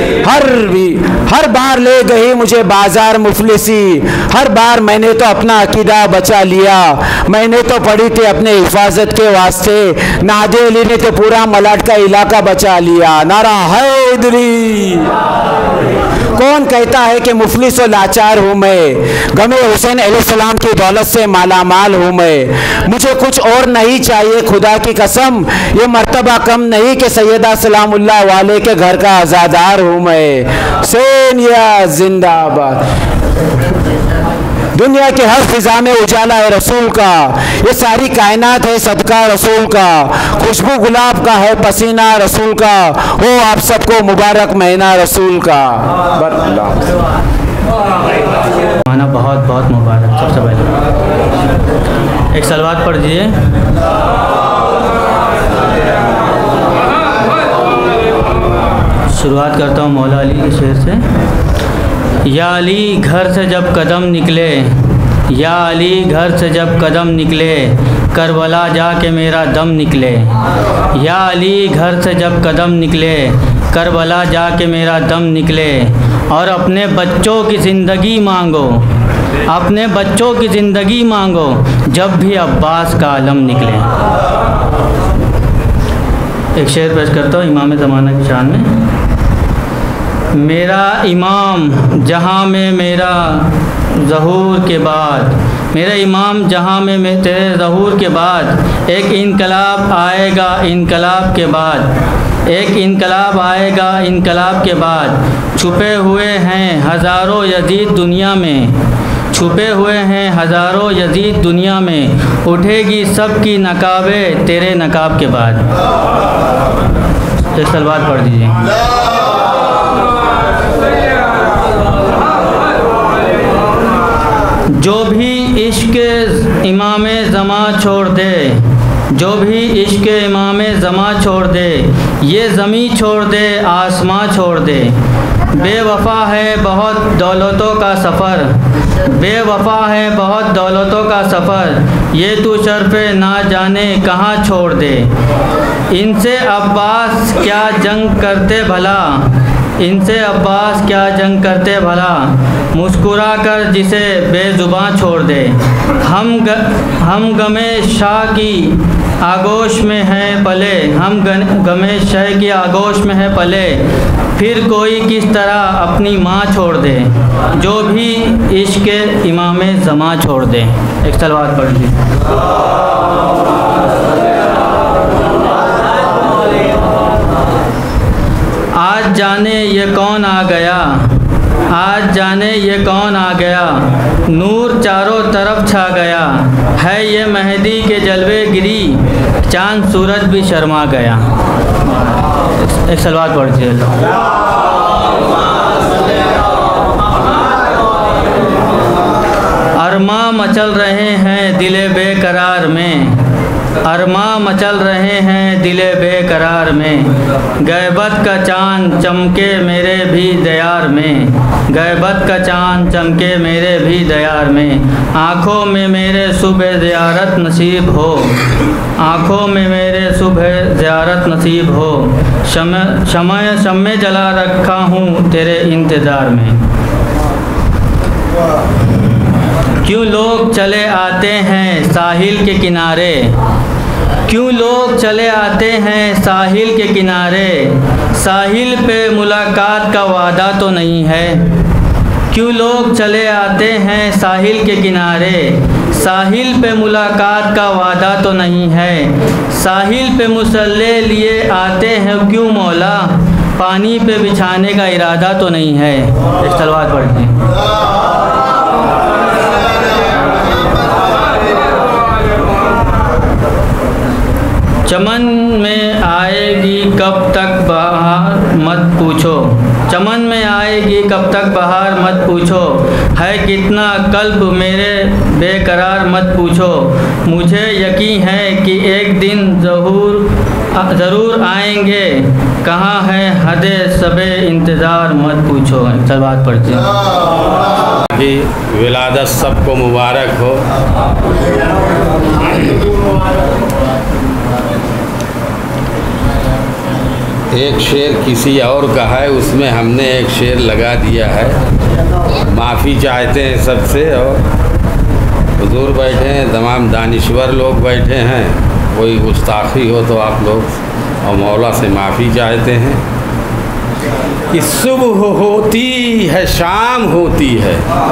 Speaker 7: हर बार ले गई मुझे बाजार मुफलिसी, हर बार मैंने तो अपना अकीदा बचा लिया। मैंने तो पढ़ी थी अपने हिफाजत के वास्ते, नादे अली ने तो पूरा मलाट का इलाका बचा लिया। नारा हैदरी। कौन कहता है कि मुफलिस और लाचार हूँ मैं, गमे हुसैन अलैहिस्सलाम की दौलत से मालामाल हूँ मैं। मुझे कुछ और नहीं चाहिए खुदा की कसम, ये मर्तबा कम नहीं कि सैयदा सलामुल्लाह वाले के घर का आज़ादार हूँ मैं। हुसैन या जिंदाबाद। दुनिया के हर फिजा में उजाला है रसूल का, ये सारी कायनात है सदका रसूल का। खुशबू गुलाब का है पसीना रसूल का, हो आप सबको मुबारक महीना रसूल का।
Speaker 3: माना बहुत बहुत मुबारक। सबसे पहले एक सलवात पढ़ दीजिए। शुरुआत करता हूँ मौला अली के शेर से। या अली घर से जब कदम निकले, या अली घर से जब कदम निकले, करबला जाके मेरा दम निकले। या अली घर से जब कदम निकले, करबला जाके मेरा दम निकले। और अपने बच्चों की ज़िंदगी मांगो, अपने बच्चों की ज़िंदगी मांगो, जब भी अब्बास का आलम निकले। एक शेर पेश करता हूँ इमाम ज़माना की शान में। मेरा इमाम जहाँ में मेरा ज़हूर के बाद, मेरा इमाम जहाँ में तेरे ज़हूर के बाद, एक इनकलाब आएगा इनकलाब के बाद, एक इनकलाब आएगा इनकलाब के बाद। छुपे हुए हैं हज़ारों यजीद दुनिया में, छुपे हुए हैं हज़ारों यजीद दुनिया में। उठेगी सबकी नकाबे तेरे नकाब के बाद। एक सलवात पढ़ दीजिए। जो भी इश्क़ इमाम ज़मा छोड़ दे, जो भी इश्क़ इमाम ज़मा छोड़ दे, ये ज़मीं छोड़ दे आसमां छोड़ दे। बेवफ़ा है बहुत दौलतों का सफ़र, बेवफ़ा है बहुत दौलतों का सफ़र, ये तू शर्फ़े ना जाने कहाँ छोड़ दे। इनसे अब्बास क्या जंग करते भला, इनसे अब्बास क्या जंग करते भला, मुस्कुरा कर जिसे बेज़ुबां छोड़ दे। हम गमे शाह की आगोश में हैं पले, हम गमे शाह की आगोश में है पले। फिर कोई किस तरह अपनी माँ छोड़ दे, जो भी इश्क़ इमाम ज़मा छोड़ दे। एक सलवात पढ़ ली। जाने ये कौन आ गया, आज जाने ये कौन आ गया, नूर चारों तरफ छा गया, है ये मेहदी के जलवे गिरी, चांद सूरज भी शर्मा गया। एक सलवात पढ़िए। अरमा मचल रहे हैं दिले बेकरार में, अरमा मचल रहे हैं दिले बेकरार में, गैबत का चांद चमके मेरे भी दयार में, गैबत का चांद चमके मेरे भी दयार में, आँखों में मेरे सुबह ज़ियारत नसीब हो, आँखों में मेरे सुबह ज़ियारत नसीब हो, शम्मे जला रखा हूँ तेरे इंतज़ार में। क्यों लोग चले आते हैं साहिल के किनारे, क्यों लोग चले आते हैं साहिल के किनारे, साहिल पे मुलाकात का वादा तो नहीं है, क्यों लोग चले आते हैं साहिल के किनारे, साहिल पे मुलाकात का वादा तो नहीं है, साहिल पे मुसल्ले लिए आते हैं क्यों मौला, पानी पे बिछाने का इरादा तो नहीं है। एक सलवात पढ़िए। चमन में आएगी कब तक बहार मत पूछो, चमन में आएगी कब तक बहार मत पूछो, है कितना कल्ब मेरे बेकरार मत पूछो, मुझे यकीन है कि एक दिन ज़रूर आएंगे, कहाँ है हदे सबे इंतज़ार मत पूछो। सब बात पढ़ते हैं
Speaker 8: कि विलादत सबको मुबारक हो। एक शेर किसी और का है, उसमें हमने एक शेर लगा दिया है। माफ़ी चाहते हैं सबसे, और हुजूर बैठे हैं, तमाम दानिश्वर लोग बैठे हैं, कोई गुस्ताखी हो तो आप लोग और मौला से माफ़ी चाहते हैं। कि सुबह होती है शाम होती है,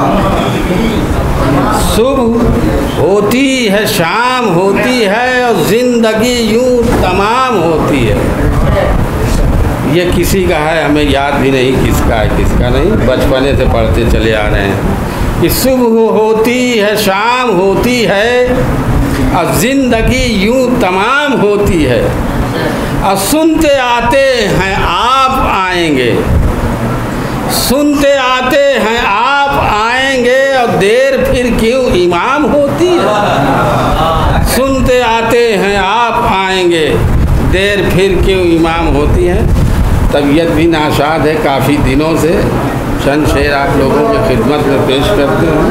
Speaker 8: सुबह होती है शाम होती है, और ज़िंदगी यूँ तमाम होती है। ये किसी का है, हमें याद भी नहीं किसका है किसका नहीं, बचपने से पढ़ते चले आ रहे हैं कि सुबह होती है शाम होती है, और ज़िंदगी यूँ तमाम होती है, और सुनते आते हैं आप आएंगे, सुनते आते हैं आप आएंगे, और देर फिर क्यों इमाम होती है। सुनते आते हैं आप आएंगे, देर फिर क्यों इमाम होती है। तबीयत भी नाशाद है काफ़ी दिनों से, चंद शेर आप लोगों की खिदमत में पेश करते हैं।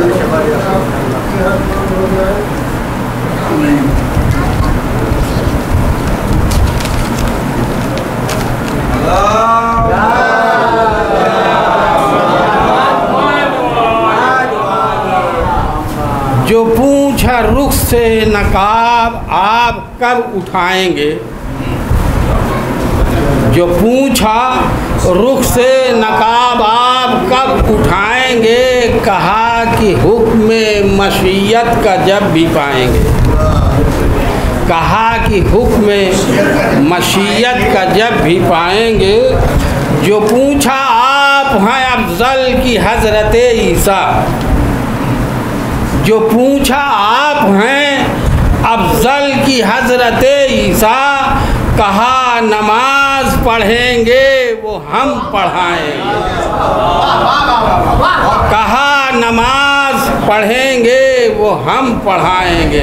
Speaker 8: जो पूछा रुख से नकाब आप कब उठाएंगे, जो पूछा रुख से नकाब आप कब उठाएंगे, कहा कि हुक्म मशीयत का जब भी पाएंगे, कहा कि हुक्म मशीयत का जब भी पाएंगे। जो पूछा आप हैं अफजल की हज़रत ईसा, जो पूछा आप हैं अफजल की हज़रत ईसा, कहा नमाज पढ़ेंगे वो हम पढ़ाएंगे, कहा नमाज पढ़ेंगे वो हम पढ़ाएंगे।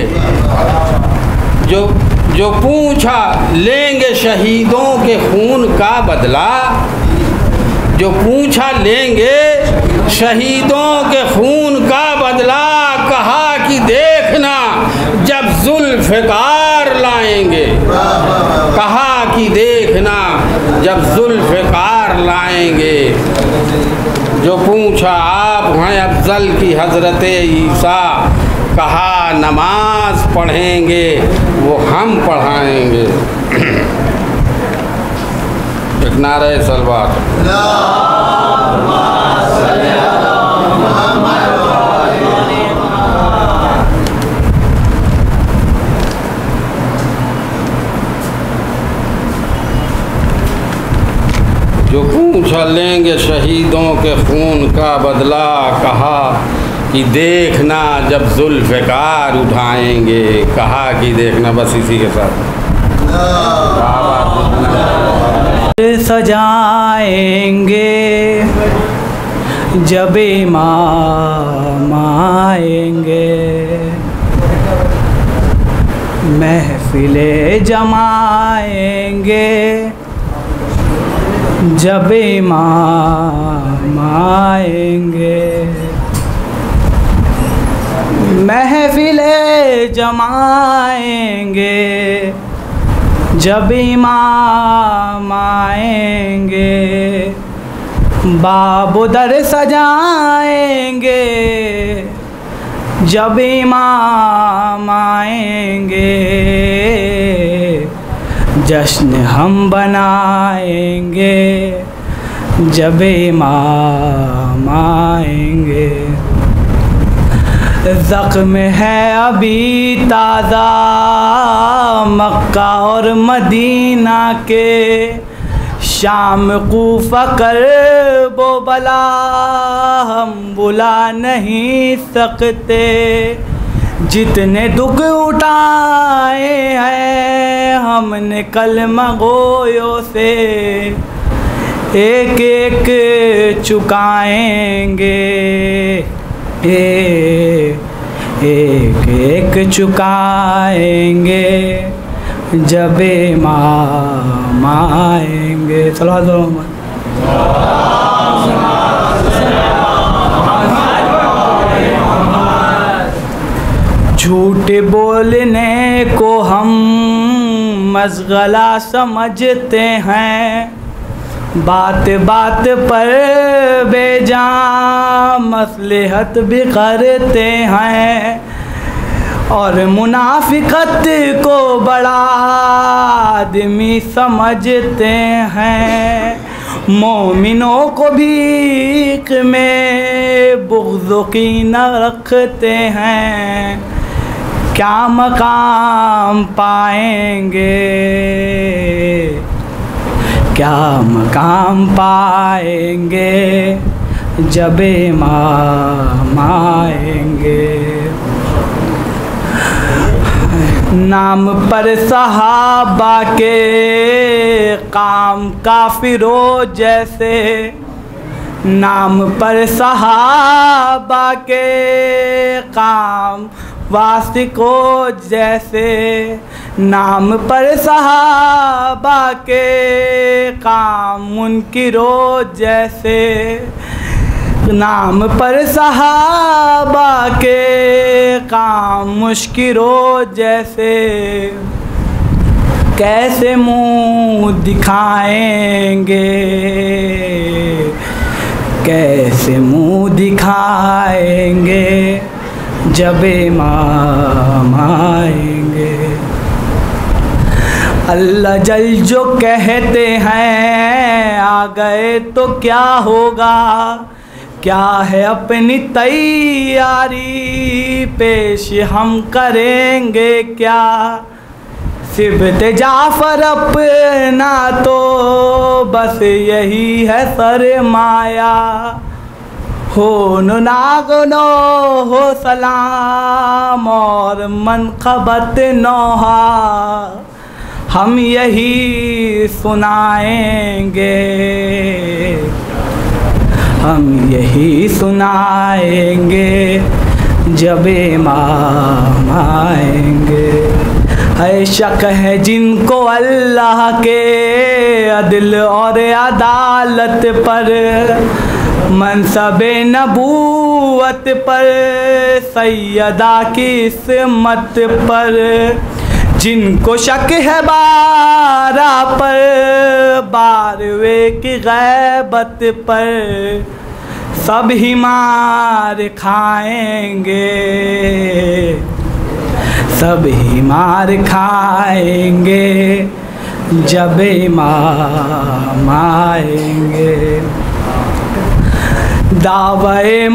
Speaker 8: जो पूछा लेंगे शहीदों के खून का बदला, जो पूछा लेंगे शहीदों के खून का बदला, कहा कि देखना जब जुल्फ़िकार लाएंगे, कहा कि देखना जब जुल्फ़िकार लाएंगे। जो पूछा आप हैं अफजल की हज़रत ईसा, कहा नमाज पढ़ेंगे वो हम पढ़ाएंगे। एक नारे सलवात। जो लेंगे शहीदों के खून का बदला। कहा कि देखना जब जुल्फ़िकार उठाएंगे, कहा कि देखना। बस इसी के साथ
Speaker 9: सजाएंगे जब इमाम आएंगे, महफिले जमाएंगे जब इमाम आएंगे, महफिले जमाएंगे जब इमाम आएंगे, बाबुदर सजाएंगे जब इमाम आएंगे, जश्न हम बनाएंगे जब इमाम आएंगे। ज़ख्म है अभी ताज़ा मक्का और मदीना के, शाम कूफा कर वो बला हम बुला नहीं सकते। जितने दुख उठाए हैं हमने कलमा गोयों से, एक एक चुकाएंगे, एक एक चुकाएंगे जब इमाम आएंगे। झूठ बोलने को हम मशगला समझते हैं, बात बात पर बेजान मसलहत भी करते हैं, और मुनाफिकत को बड़ा आदमी समझते हैं। मोमिनों को भीख में बुग़्ज़ की न रखते हैं, क्या मकाम पाएंगे, क्या मकाम पाएंगे जब इमाम आएंगे। नाम पर सहाबा के काम काफिरों जैसे, नाम पर सहाबा के काम वासिकों जैसे, नाम पर सहाबा के काम मुनकिरों जैसे, नाम पर सहाबा के काम मुश्किरों जैसे। कैसे मुँह दिखाएंगे, कैसे मुँह दिखाएंगे जब इमाम आएंगे। अल्लाह जल जो कहते हैं आ गए तो क्या होगा, क्या है अपनी तैयारी पेश हम करेंगे क्या। सिबत जाफर अपना तो बस यही है सरमाया, हो नागनो हो सलाम और मनक़बत नौहा, हम यही सुनाएंगे, हम यही सुनाएंगे जब इमाम आएंगे। है शक है जिनको अल्लाह के अदल और अदालत पर, मनसबे नबूवत पर, सैयदा की इस्मत पर, जिनको शक है बारा पर, बारवे की गैबत पर, सब ही मार खाएंगे, सब ही मार खाएंगे जब इमाम आएंगे। दावे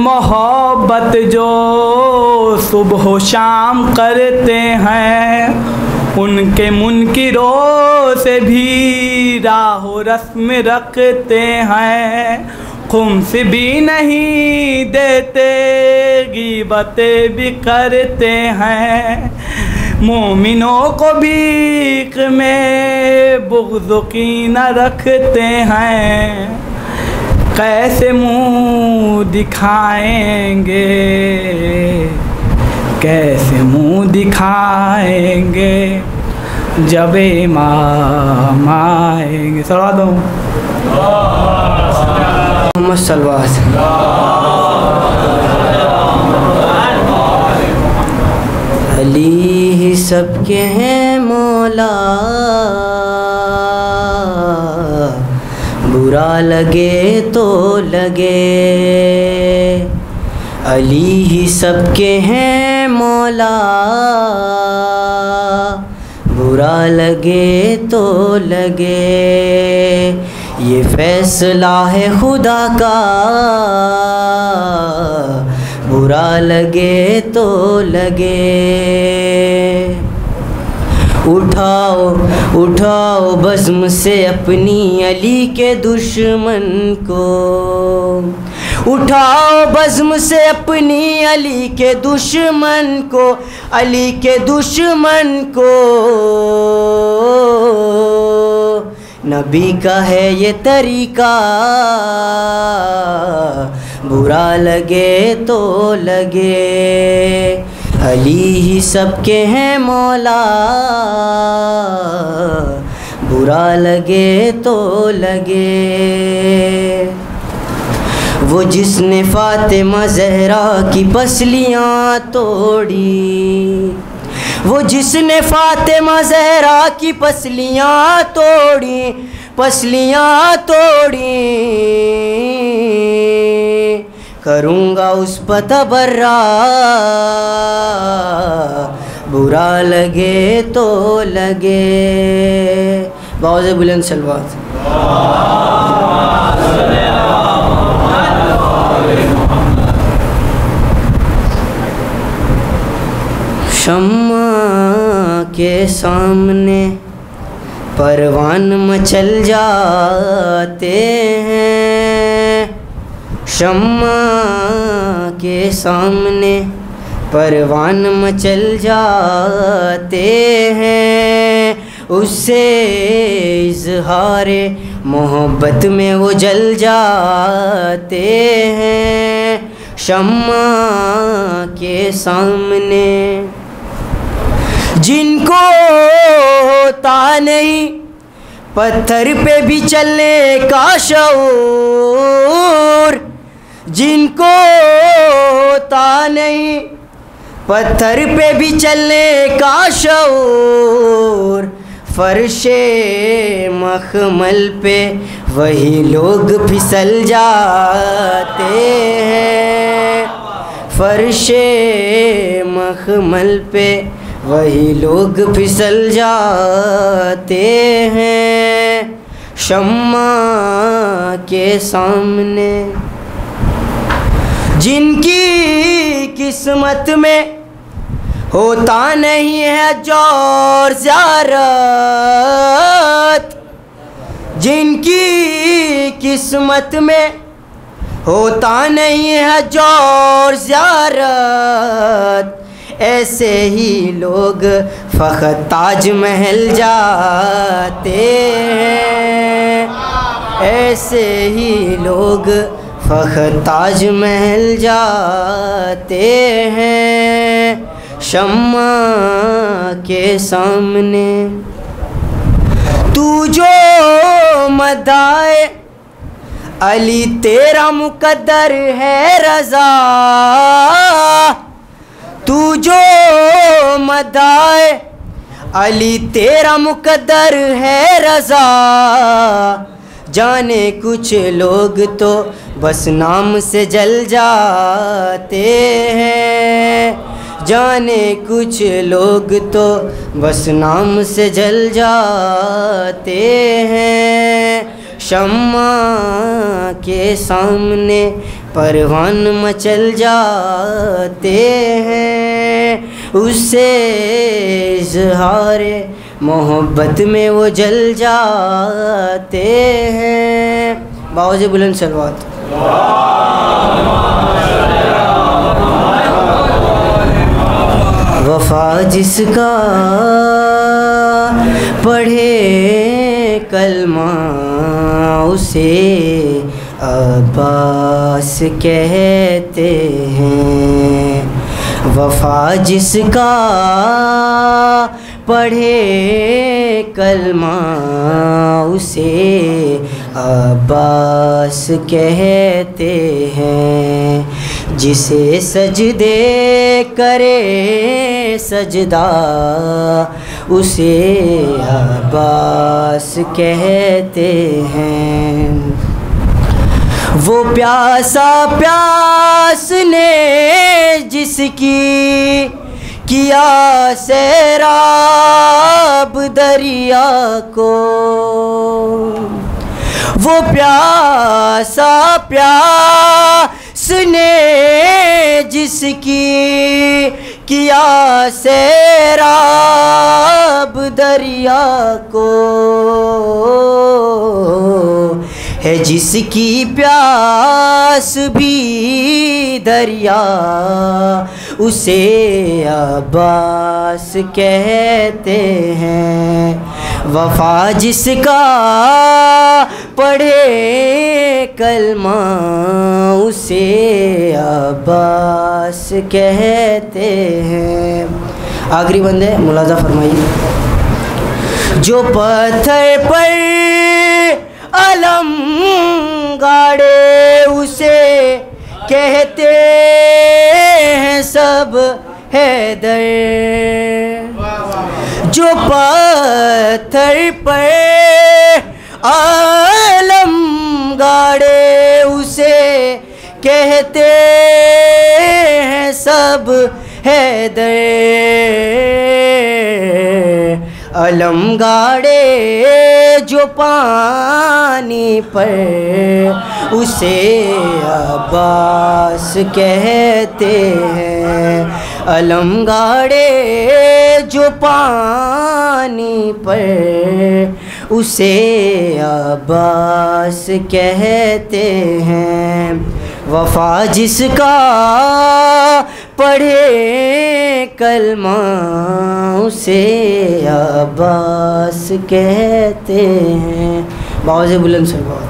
Speaker 9: मोहब्बत जो सुबह शाम करते हैं, उनके मुनकिरों से भी राहो रस्म रखते हैं, खुम्स भी नहीं देते, गीबतें भी करते हैं। मोमिनों को भीख में बुग़्ज़ की न रखते हैं, कैसे मुँह दिखाएंगे, कैसे मुँह दिखाएंगे जब इमाम आएंगे। सलवा दो
Speaker 5: मोहम्मद सल्लल्लाहु अली ही सबके हैं मौला, बुरा लगे तो लगे। अली ही सबके हैं मौला, बुरा लगे तो लगे। ये फैसला है खुदा का, बुरा लगे तो लगे। उठाओ उठाओ बज़्म से अपनी अली के दुश्मन को, उठाओ बज़्म से अपनी अली के दुश्मन को, अली के दुश्मन को। नबी का है ये तरीका, बुरा लगे तो लगे। अली ही सबके हैं मौला, बुरा लगे तो लगे। वो जिसने फातिमा ज़हरा की पसलियाँ तोड़ी, वो जिसने फातिमा ज़हरा की पसलियाँ तोड़ी, पसलियाँ तोड़ी। करूँगा उस पर तबर्रा, बुरा लगे तो लगे। बावज़ बुलंद सलवात। शम्मा के सामने परवान मचल जाते हैं, शम्मा के सामने परवान मचल जाते हैं। उससे इज़हारे मोहब्बत में वो जल जाते हैं। शम्मा के सामने जिनको होता नहीं पत्थर पे भी चलने का शऊर, जिनको होता नहीं पत्थर पे भी चलने का शऊर, फर्शे मखमल पे वही लोग फिसल जाते हैं। फर्शे मखमल पे वही लोग फिसल जाते हैं। शम्मा के सामने जिनकी किस्मत में होता नहीं है जोर ज़ियारत, जिनकी किस्मत में होता नहीं है जोर ज़ियारत, ऐसे ही लोग फ़ख्र ताज महल जाते हैं। ऐसे ही लोग फ़ख्र ताज महल जाते हैं। शम्मा के सामने तू जो मदाए अली तेरा मुकद्दर है रज़ा, तू जो मदाए अली तेरा मुकद्दर है रज़ा। जाने कुछ लोग तो बस नाम से जल जाते हैं, जाने कुछ लोग तो बस नाम से जल जाते हैं। शम्मा के सामने परवान मचल जाते हैं। उससे इज़हार मोहब्बत में वो जल जाते हैं। बावज़ बुलंद सलवात। वफ़ा जिसका पढ़े कलमा उसे अब्बास कहते हैं। वफ़ा जिसका पढ़े कलमा उसे अब्बास कहते हैं। जिसे सजदे करे सजदा उसे अब्बास कहते हैं। वो प्यासा प्यास ने जिसकी किया सैराब दरिया को, वो प्यासा प्यास ने जिसकी किया सैराब दरिया को, है जिसकी प्यास भी दरिया उसे अब्बास कहते हैं। वफ़ा जिसका पढ़े कलमा उसे अब्बास कहते हैं। आखिरी बंदे मुलाजा फरमाइए। जो पत्थर पर अलम गाड़े उसे कहते हैं सब हैदर। जो पत्थर पर आलम गाड़े उसे कहते हैं सब हैदर। अलम गाड़े जो पानी पर उसे अब्बास कहते हैं। अलम गाड़े जो पानी पर उसे अब्बास कहते हैं। वफ़ा जिसका पढ़े कलमा उसे अब्बास कहते हैं। बावज़ बुलंद सलवात।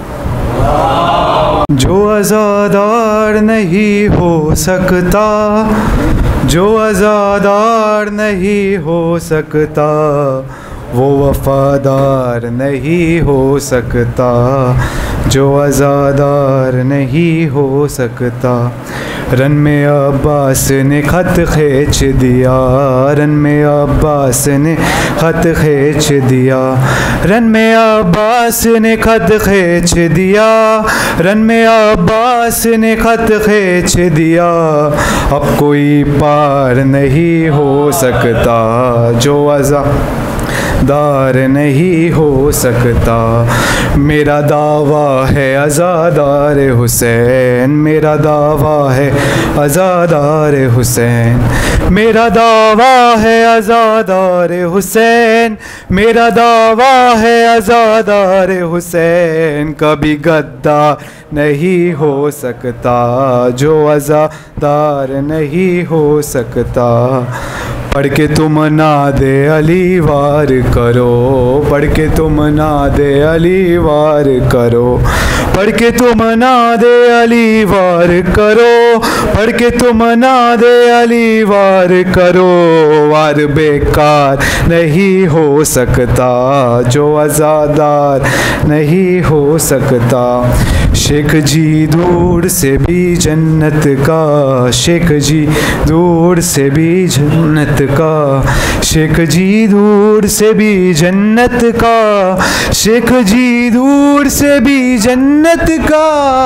Speaker 10: जो आज़ादार नहीं हो सकता, जो आज़ादार नहीं हो सकता, वो वफ़ादार नहीं हो सकता। जो आज़ादार नहीं हो सकता। रन में अब्बास ने ख़त खींच दिया, रन में अब्बास ने ख़त खींच दिया, रन में अब्बास ने ख़त खींच दिया, रन में अब्बास ने ख़त खींच दिया। अब कोई पार नहीं हो सकता, जो आज़ादार नहीं हो सकता। मेरा दावा है आज़ादार हुसैन, मेरा दावा है आज़ादार हुसैन, मेरा दावा है आज़ादार हुसैन, मेरा दावा है आज़ादार हुसैन। कभी गद्दार नहीं हो सकता, जो आज़ादार नहीं हो सकता। पढ़ के तुम नादे अली वार करो, पढ़ के तुम नादे अली वार करो, पढ़ के तुम नादे अली वार करो, पढ़ के तुम नादे अली वार करो। वार बेकार नहीं हो सकता, जो आज़ादार नहीं हो सकता। शेख जी दूर से भी जन्नत का, शेख जी दूर से भी जन्नत का, शेख जी दूर से भी जन्नत का, शेख जी दूर से भी जन्नत का।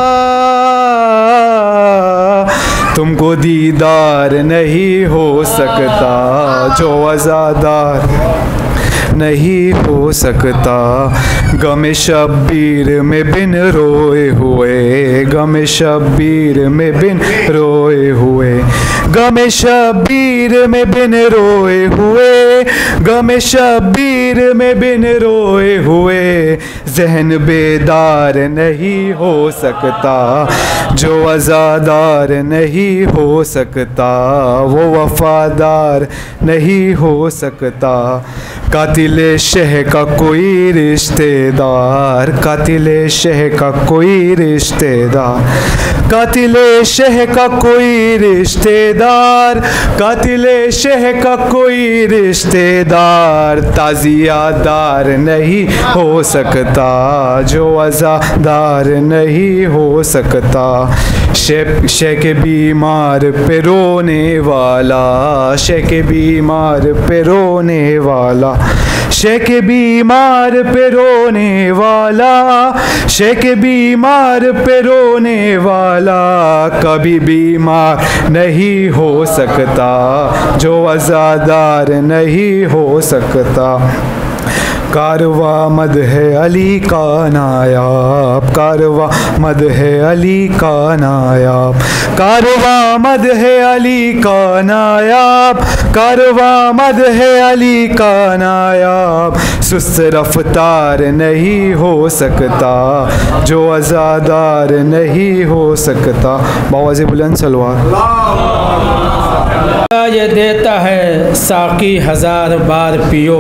Speaker 10: तुमको दीदार नहीं हो सकता, जो आज़ादार नहीं हो सकता। गम शब्बीर में बिन रोए हुए, गम शब्बीर में बिन रोए हुए, गम शबीर में बिन रोए हुए, गम शबीर में बिन रोए हुए ज़हन बेदार नहीं हो सकता, जो अज़ादार नहीं हो सकता वो वफादार नहीं हो सकता। कातिल शह का कोई रिश्तेदार, कातिल शह का कोई रिश्तेदार, कातिल शह का कोई रिश्तेदार, कातिल शह का कोई रिश्तेदार ताज़ियादार नहीं हो सकता, जो अज़ादार नहीं हो सकता। शह के बीमार पे रोने वाला, शह के बीमार पे रोने वाला, शह के बीमार पे रोने वाला, शह के बीमार पे रोने वाला कभी बीमार नहीं हो सकता, जो अज़ादार नहीं हो सकता। कारवा मद है अली का नायाब, कारवा मद है अली का नायाब, कारवा मद है अली का नायाब, कारवा मद है अली का नायाब। सुस्त रफ्तार नहीं हो सकता, जो अज़ादार नहीं हो सकता। बावाज़े बुलंद सलवार।
Speaker 11: ये देता है साकी हज़ार बार पियो,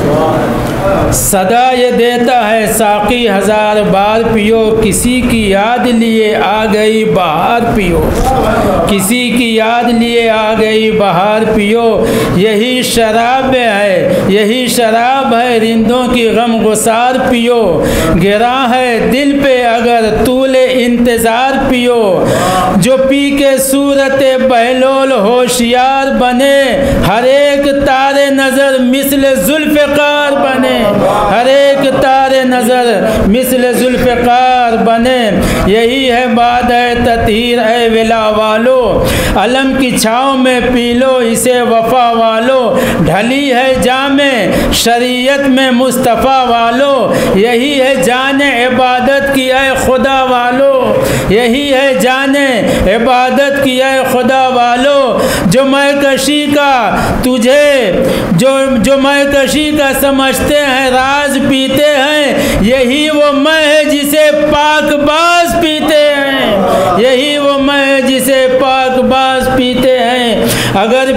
Speaker 11: सदा ये देता है साकी हज़ार बार पियो, किसी की याद लिए आ गई बहार पियो, किसी की याद लिए आ गई बहार पियो। यही शराब है, यही शराब है रिंदों की गम गुसार पियो, गिरा है दिल पे अगर तूले इंतज़ार पियो। जो पी के सूरत बहलोल होशियार बने, हर एक तारे नज़र मिसल जुल्फ़िकार बने, हर एक तारे नज़र मिसल जुल्फ़िकार बने। यही है बाद ततीर ए विला वालो, अलम की छाँव में पी लो इसे वफ़ा वालो। ढली है जामे शरीयत में मुस्तफ़ा वालो, यही है जाने इबादत की ए खुदा वालो, यही है जाने इबादत की ए खुदा वालो। जो मैकशी का तुझे जो मैकशी का समझते हैं राज पीते हैं, यही वो मैं है जिसे पाकबाज पीते हैं, यही वो मैं है जिसे पाकबाज पीते हैं। अगर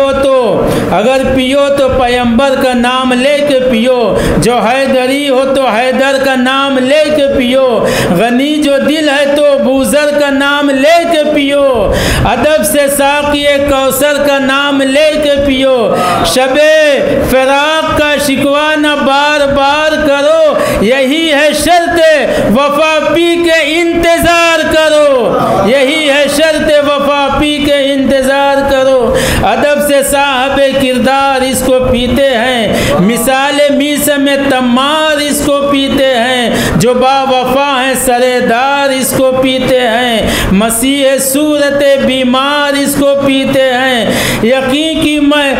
Speaker 11: पियो तो पैगंबर का नाम लेके पियो, जो हैदरी हो तो हैदर का नाम लेके पियो, गनी जो दिल है तो बूज़र का नाम लेके पियो, अदब से साक़िए कौसर का नाम लेके पियो। शबे फ़िराक़ का शिकवा न बार बार करो, यही है शर्त वफ़ा पी के इंतज़ार करो, यही है शर्त वफ़ा पी के इंतज़ार करो। अदब से साहबे किरदार इसको पीते हैं, मिसाले मीस में तमार इसको पीते हैं, जो बावफ़ा हैं सरेदार इसको पीते हैं, मसीह सूरत बीमार इसको पीते हैं। यकीन की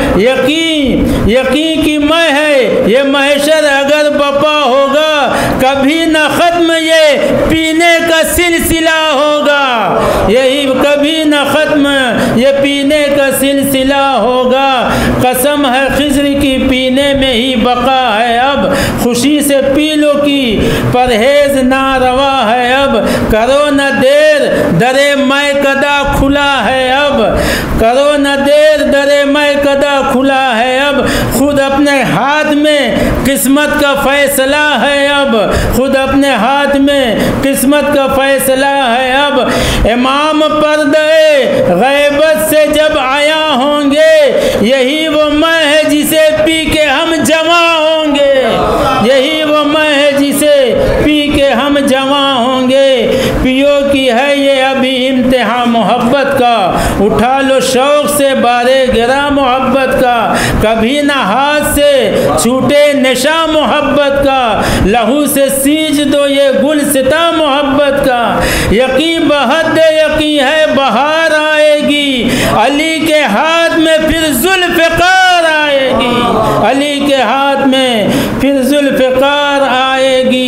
Speaker 11: मैं है ये महशर अगर बपा होगा, कभी न ख़त्म ये पीने का सिलसिला होगा, यही कभी न ख़त्म ये पीने का सिलसिला होगा। कसम है खिज़्र की पीने में ही बका है अब, खुशी से पी लो की परहेज़ नारवा है अब। करो न देर दरे मैं कदा खुला है अब, करो न देर दरे मैं कदा खुला है अब। खुद अपने हाथ में किस्मत का फ़ैसला है अब, खुद अपने हाथ में किस्मत का फ़ैसला है अब। इमाम पर्दे गैबत से जब आया होंगे, यही वो मैं है जिसे पी के हम जमा होंगे, यही वो मैं है जिसे पी के हम जमा होंगे। पियो की है ये अभी इम्तिहान मोहब्बत का, उठा लो शौक़ से बारे गिरा मोहब्बत का, कभी ना हाथ से छूटे नशा मोहब्बत का, लहू से सींच दो ये गुलसिता मोहब्बत का। यकीन बहद यकीन है बहार आएगी, अली के हाथ में फिर जुल्फ़िकार आएगी, अली के हाथ में फिर जुल्फ़िकार आएगी।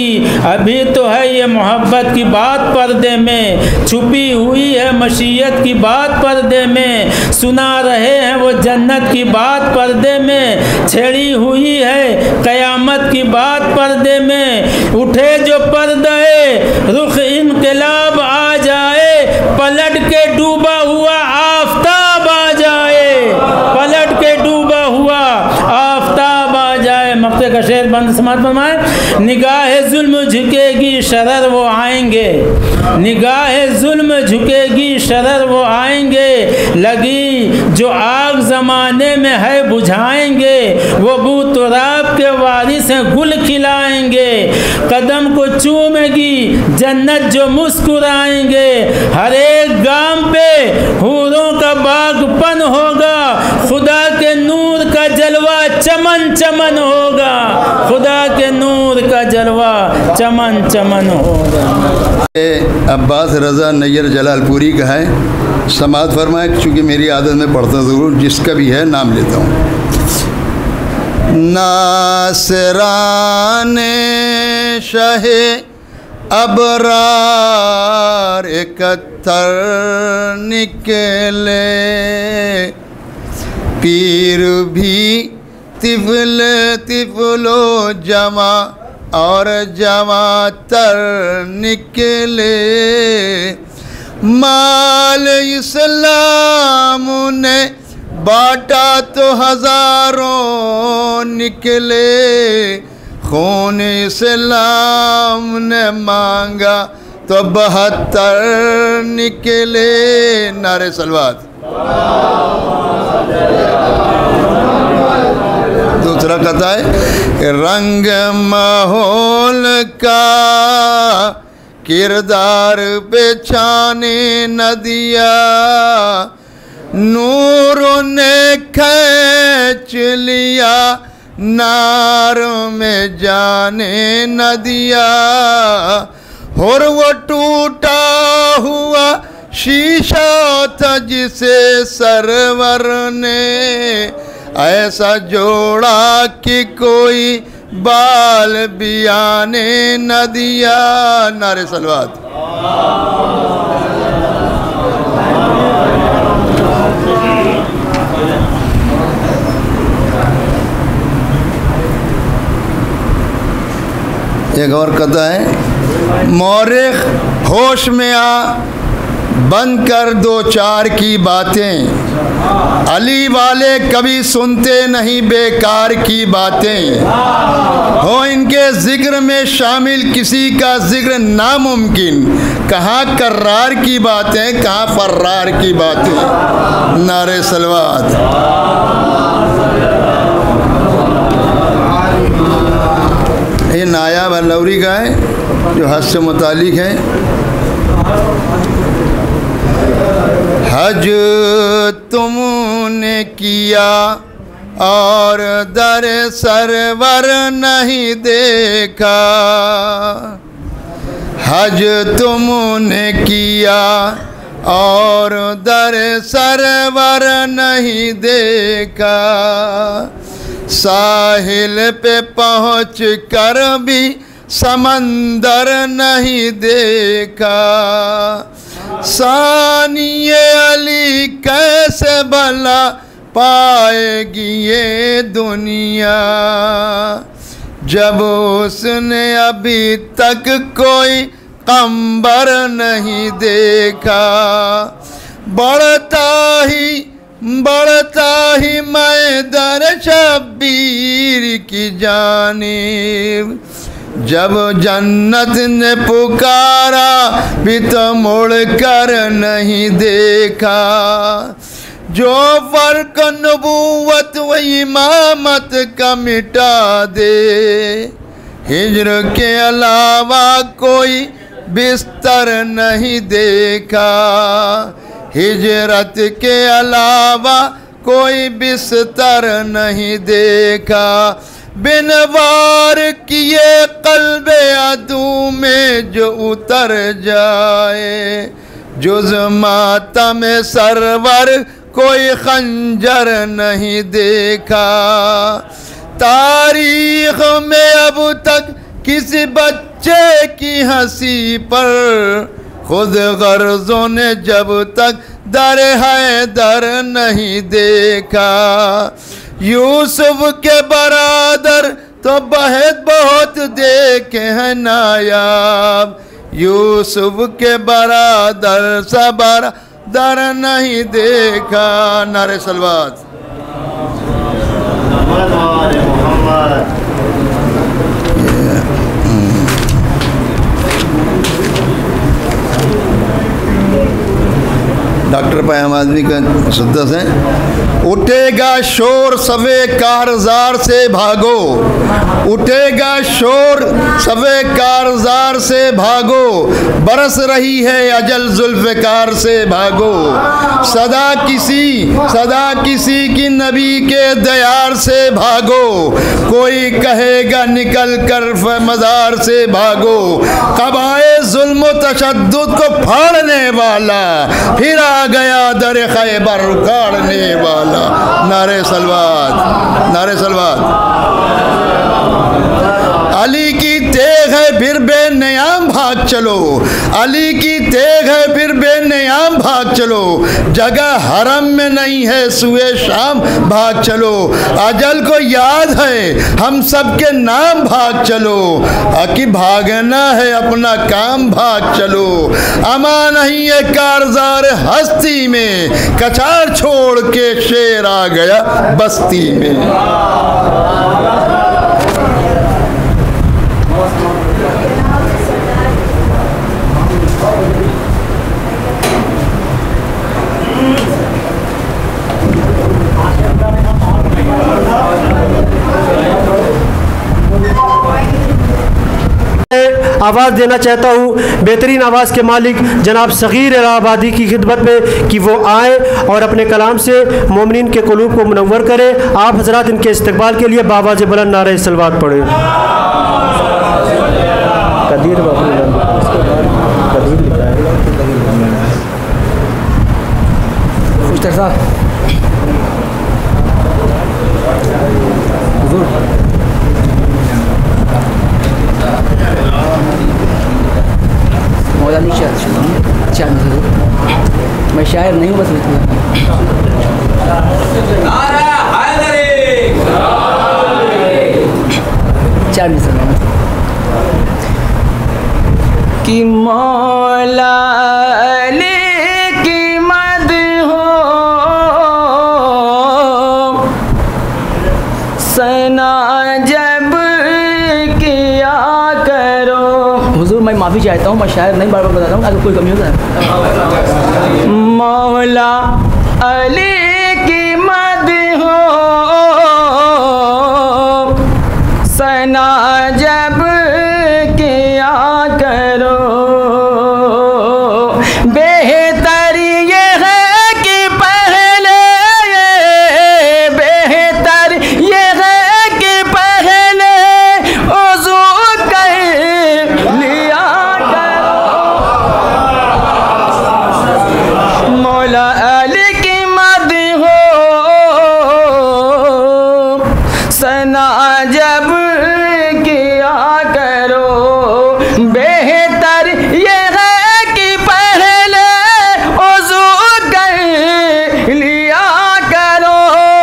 Speaker 11: अभी तो है ये मोहब्बत की बात पर्दे में, छुपी हुई है मशीयत की बात पर्दे में, सुना रहे हैं वो जन्नत की बात पर्दे में, छेड़ी हुई है क़यामत की बात पर्दे में। उठे जो पर्दे रुख इनकलाब आ जाए, पलट के डूबा हुआ आफताब आ जाए, पलट के डूबा हुआ आफताब आ जाए। मक्ते का शेर बंद समात फरमाए। निगाह जुल्म झुकेगी शरर वो आएंगे, निगाह जुल्म झुकेगी शरर वो आएंगे, लगी जो आग ज़माने में है बुझाएंगे, वो बू तुराब के वारिस हैं गुल खिलाएंगे, कदम को चूमेगी जन्नत जो मुस्कुराएंगे, हर एक गाम पे हूरों का बागपन होगा, खुदा के नूर का जलवा चमन चमन होगा, खुदा के नूर का जलवा चमन चमन होगा।
Speaker 12: अब्बास रज़ा नैयर जलालपुरी का है, समात फरमाए। चूँकि मेरी आदत में पढ़ता ज़रूर, जिसका भी है नाम लेता हूँ। नासरान शहे अबरार इकत्तर निकले, पीर भी तिफल तिफलो जमा और जमा तर निकले, माल इस्लाम ने बांटा तो हजारों निकले, खून इस्लाम ने मांगा तो 72 निकले। नारे सलवात। दूसरा कहता है रंग माहौल का किरदार बेचाने न दिया, नूर ने खींच लिया नार में जाने न दिया, और वो टूटा हुआ शीशा था जिसे सरवर ने ऐसा जोड़ा कि कोई बाल भी आने न दिया। नारे सलवात। एक और कथा है, मौरिख होश में आ बंद कर दो चार की बातें, अली वाले कभी सुनते नहीं बेकार की बातें, हो इनके जिक्र में शामिल किसी का जिक्र नामुमकिन, कहाँ कर्रार की बातें कहाँ फर्रार की बातें। नारे सलवात। ये नायाब अलौरी का है जो हज से मुतालिक है। हज तुमने किया और दर सरवर नहीं देखा, हज तुमने किया और दर सरवर नहीं देखा, साहिल पे पहुँच कर भी समंदर नहीं देखा, सानिए अली कैसे भला पाएगी ये दुनिया, जब उसने अभी तक कोई कंबर नहीं देखा, बढ़ता ही मैं दर शब्बीर की जानिब, जब जन्नत ने पुकारा भी तो मुड़ कर नहीं देखा, जो फर्क नबूवत व इमामत का मिटा दे, हिज्र के अलावा कोई बिस्तर नहीं देखा, हिजरत के अलावा कोई बिस्तर नहीं देखा, बिन वार किए कल्बे अदू में जो उतर जाए, जुज़ मातम सरवर कोई खंजर नहीं देखा, तारीख में अब तक किसी बच्चे बच्चे की हंसी पर खुद गर्जों ने जब तक दर है दर नहीं देखा। यूसुफ के बरादर तो बहुत देखे हैं नायाब, यूसुफ के बरादर सा बरादर नहीं देखा। नारे सलवात। डॉक्टर पयाम आदमी का मुसद्दस है। उठेगा शोर सवे कारजार से भागो, उठेगा शोर सवे कारजार से भागो, बरस रही है अजल जुल्फ़िकार से भागो। सदा किसी की नबी के दयार से भागो, कोई कहेगा निकल कर मज़ार से भागो। कब आए जुल्म तशद्दुद को फाड़ने वाला, फिर आ गया दर खैबर उखाड़ने वाला। नारे सलवात, नारे सलवात। अली की तेग है फिर बेनियाम भाग चलो, अली की तेग है फिर बेनियाम भाग चलो। जगह हरम में नहीं है सुए शाम भाग चलो। अजल को याद है हम सबके नाम भाग चलो, कि भागना है अपना काम भाग चलो। अमा नहीं है कारजार हस्ती में, कचार छोड़ के शेर आ गया बस्ती में।
Speaker 13: आवाज़ देना चाहता हूँ बेहतरीन आवाज़ के मालिक जनाब सगीर इलाहाबादी की खिदमत में कि वो आए और अपने कलाम से मोमिनीन के क़ुलूब को मुनव्वर करें। आप हजरात इनके इस्तकबाल के लिए बावाज़ बुलंद नारे सलवात पढ़ें। कदीर
Speaker 14: मौलानी मैं शायर नहीं हूँ, बस चार
Speaker 9: कि मौला अली की मद हो सना जब किया करो।
Speaker 14: हुजूर मैं माफ़ी चाहता हूँ, मैं शायर नहीं, बार बार बताता हूँ अगर कोई कमी होता है।
Speaker 9: मौला अली की मद हो सना जब किया करो। बेहतर ये है कि पहले, बेहतर ये है कि पहले वज़ू कर लिया करो। मौला अली की मद हो सना जब किया करो। बेहतर ये है कि पहले वज़ू कर लिया करो,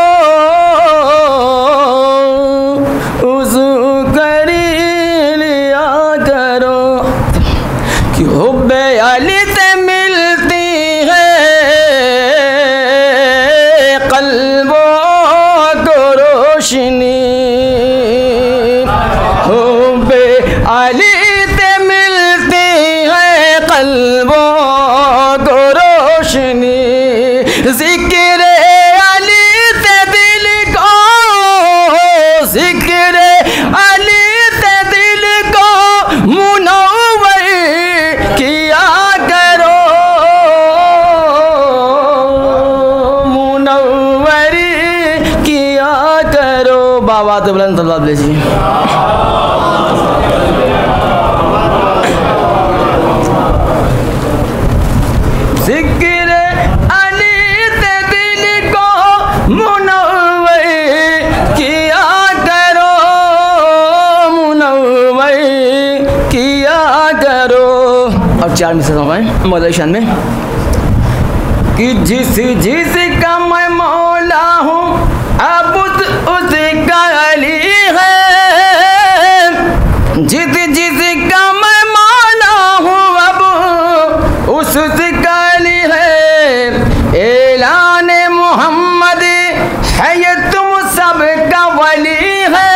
Speaker 9: वज़ू कर लिया करो। कि हुब्बे अली से मिलती है क़ल्बों को रोशनी, हुब्बे अली से मिलती है क़ल्बों को रोशनी। ज़िक्र अली से दिल को, ज़िक्र अली से दिल को मुनव्वर किया करो, मुनव्वर किया करो। बाबा तो बुलंद सल्लल्लाहु अलैहि वसल्लम। ज़िक्र अली से दिल को मुनव्वर किया करो, मुनव्वर किया
Speaker 14: 4 मिसरा मौला शान में कि जिस का मैं मौला हूँ अब उसका अली है, जिस का मैं मौला हूँ अब उसका अली है। ऐलान मोहम्मद है ये तुम सबका वली है,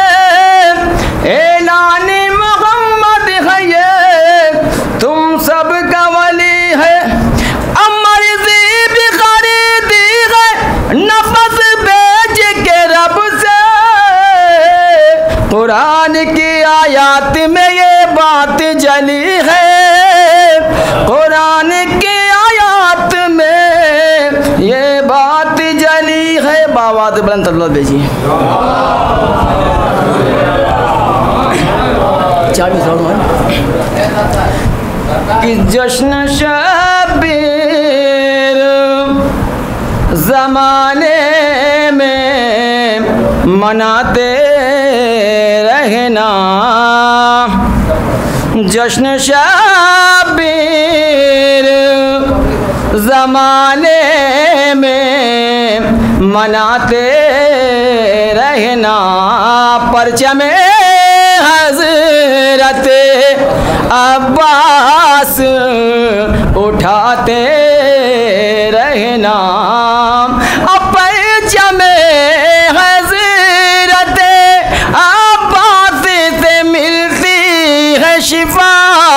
Speaker 14: ऐलान मोहम्मद है ये तुम सबका वली है। अमर दी भी खरीदी है नफस बेच के रब से, कुरान की आयत में ये बात जली है, कुरान की आयत में ये बात जली है। बाबा तो बुलंद अल्लाह भेजी 4 मिसरा कि जश्न शबीर ज़माने में मनाते रहना, जश्न शबीर ज़माने में मनाते रहना। परचम हज़रत अब्बास उठाते रहना, परचम हज़रत अब्बास से मिलती है शिफा।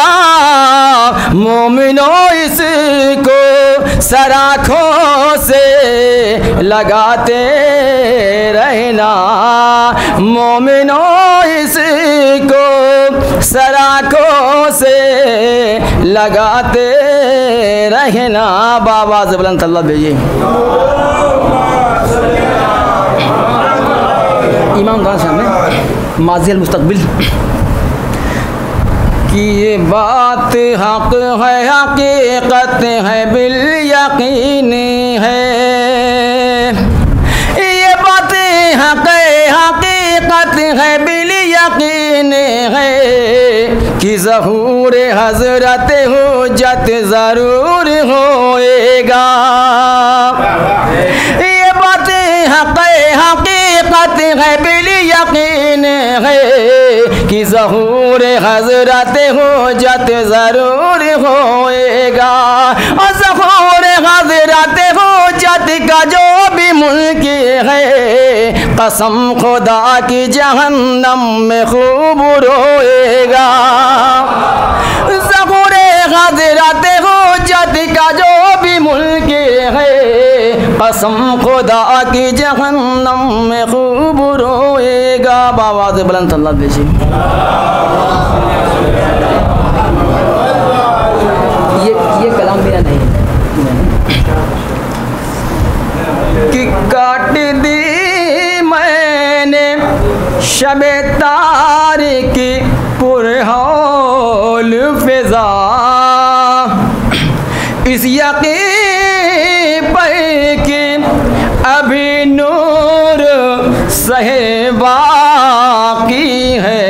Speaker 14: मोमिनों इसको सराखों से लगाते रहना, मोमिनों इसको सराखों से लगाते रहना। बाबा से बुलंद अल्लाह भेजिए। इमाम खान साहब में माज़ी मुस्तकबिल कि ये बात हक है, हकीकत है, बिल यकीन है। ये बात हक है, हकीकत है, बिल यकीन है कि ज़हूर हज़रत हुज्जत ज़रूर होएगा। ये बात हक है, हकीकत है, बिल यकीन है कि ज़हूर हज़रत हुज्जत ज़रूर होएगा। और ज़हूर हज़रत हुज्जत का जो भी मुल्क है, कसम खुदा की जहन्नम में खूब रोएगा। ज़हूर हज़रत हुज्जत का जो भी मुल्क है, कसम खुदा की जहन्नम में खूब रोएगा। बाबा से बुलंद अल्लाह भेजी। ये कलाम मेरा नहीं है कि काट दी मैंने शबे तारीकी पुरहौल फिजा, इस यकीन पर कि अभी नूर सहबा की है।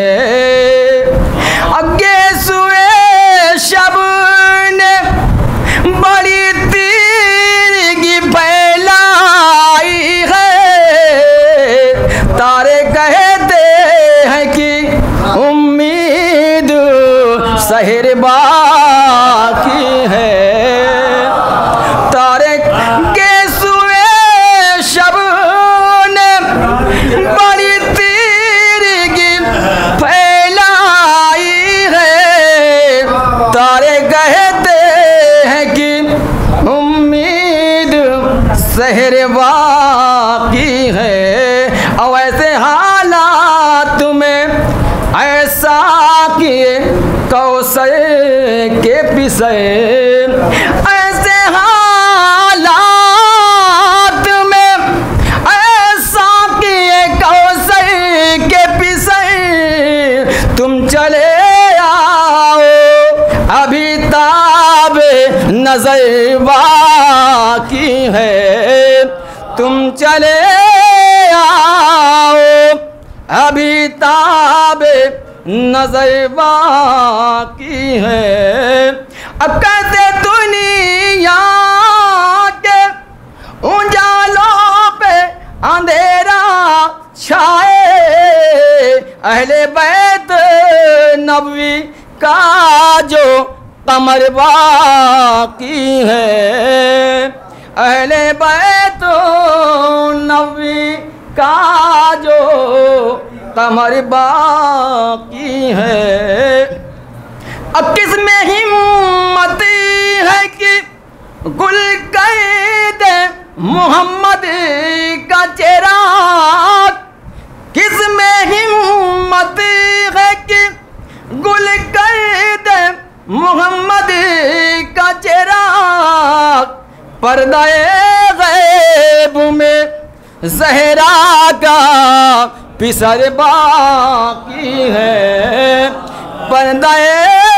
Speaker 14: अगे सुए शब ने बड़ी तीरगी फैलाई है, तारे कहते हैं कि उम्मीद सहरबा की है। तारे के सुए शब ने बड़ी तीरगी फैलाई है, तारे कहते हैं कि उम्मीद सहरबा की है। और ऐसे हालात में ऐसा किए कौसर के पिसे, ऐसे हालात में ऐसा किए कौसर के पिसे, तुम चले आओ अभी ताब नजर बाकी है। तुम चले आओ अभी ताब नजर बाकी है। अब कैसे दुनिया के उजालों पे अंधेरा छाए, अहले बैत नबवी का जो कमर बाकी है, अहले बैत नबवी का जो कमर बाकी है। अब किसमें हिम्मत है कि गुल कर दे मोहम्मद का चेहरा, किसमें हिम्मत है कि गुल कर दे मोहम्मद का चेहरा, पर्दाए गैब में ज़हरा का पिसर बाकी है, पर्दाए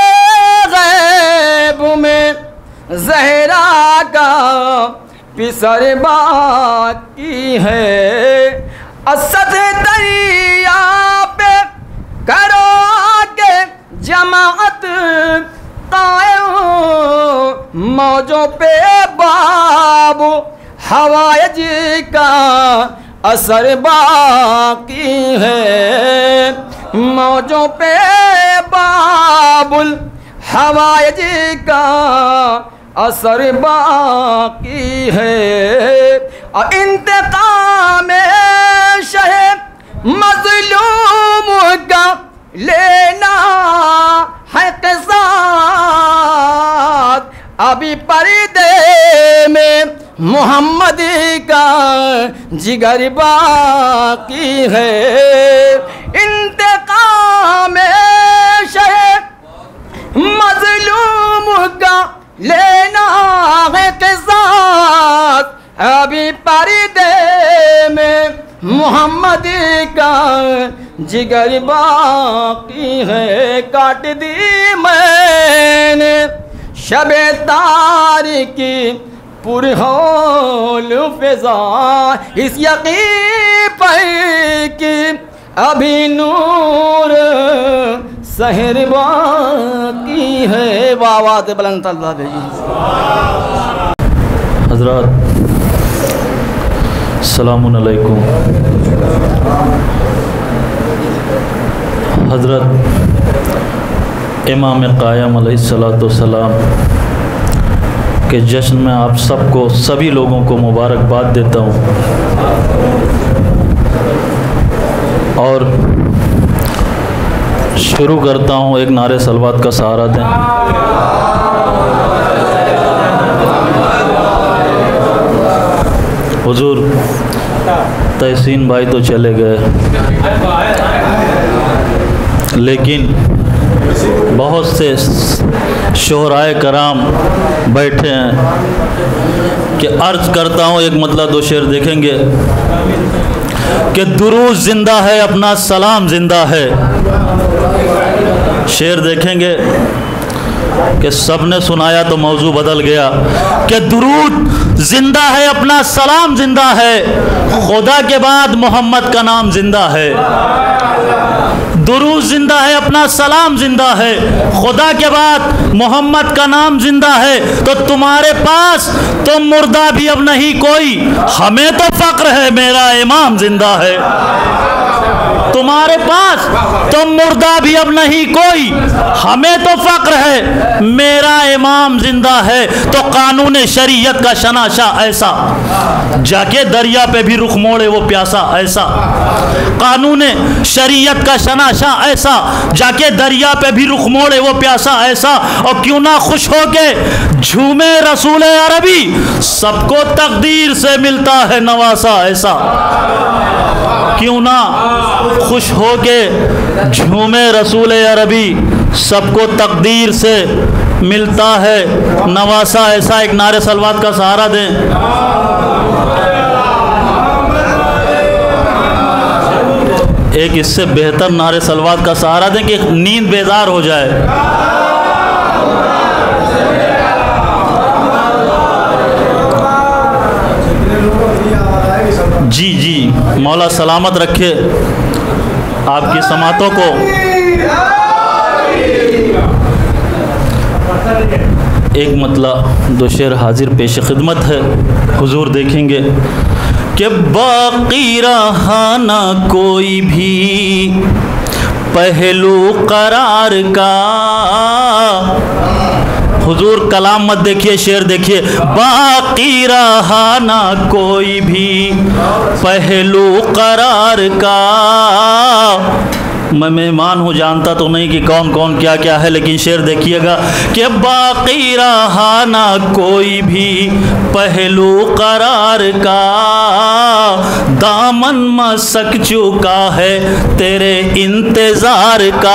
Speaker 14: गैब में ज़हरा का पिसर बाकी है। असद दरिया पे करो के जमाअत कायम, मौजों पे बाबू हवाइज का असर बाकी है, मौजों पे बाबुल हवाइज का असर बाकी है। और इंतकाम शहे मजलूम का लेना है क़िसास, अभी पर्दे में मोहम्मद का जिगर बाकी है। इंतकाम शहे मजलूम का लेना है क़िसास, अभी पर्दे में मोहम्मद का जिगर बाकी है। काट दी मैंने शबे तारीकी पुरहौल फ़िज़ा, इस यकीन पर कि अभी नूर सहर बाकी है। बात बुलंद अल्लाह भेजी।
Speaker 15: हज़रात अस्सलामु अलैकुम। हज़रत इमाम क़ायम अलैहिस्सलाम के जश्न में आप सबको, सभी लोगों को मुबारकबाद देता हूँ और शुरू करता हूँ। एक नारे सलवात का सहारा दें। हुजूर तहसीन भाई तो चले गए, लेकिन बहुत से शोहराए कराम बैठे हैं कि अर्ज करता हूँ। एक मतलब दो शेर देखेंगे कि दुरूद जिंदा है, अपना सलाम जिंदा है। शेर देखेंगे कि सबने सुनाया तो मौजू बदल गया कि दुरूद जिंदा है, अपना सलाम जिंदा है, खुदा के बाद मोहम्मद का नाम जिंदा है। दुरूद जिंदा है, अपना सलाम जिंदा है, खुदा के बाद मोहम्मद का नाम जिंदा है। तो तुम्हारे पास तो मुर्दा भी अब नहीं कोई, हमें तो फक्र है मेरा इमाम जिंदा है। तुम्हारे पास तो मुर्दा भी अब नहीं कोई, हमें तो फक्र है मेरा इमाम जिंदा है। तो कानून शरीयत का शनाशा ऐसा, जाके दरिया पे भी रुख मोड़े वो प्यासा ऐसा। कानून शरीयत का शनाशा ऐसा, जाके दरिया पे भी रुख मोड़े वो प्यासा ऐसा। और क्यों ना खुश हो के झूमे रसूल अरबी, सबको तकदीर से मिलता है नवासा ऐसा। क्यों ना खुश हो के झूमे रसूल अरबी, सबको तकदीर से मिलता है नवासा ऐसा। एक नारे सलवात का सहारा दें। एक इससे बेहतर नारे सलवात का सहारा दें कि नींद बेदार हो जाए। जी जी, मौला सलामत रखे आपकी समातों को। एक मतला दो शेर हाजिर पेश खिदमत है। हुजूर देखेंगे कि बाकी रहा ना कोई भी पहलू करार का। हुजूर कलाम मत देखिए, शेर देखिए। बाकी रहा ना कोई भी पहलू करार का। मैं मेहमान हूँ, जानता तो नहीं कि कौन कौन क्या क्या है, लेकिन शेर देखिएगा कि बाकी रहा ना कोई भी पहलू करार का। दामन मसक चुका है तेरे इंतज़ार का।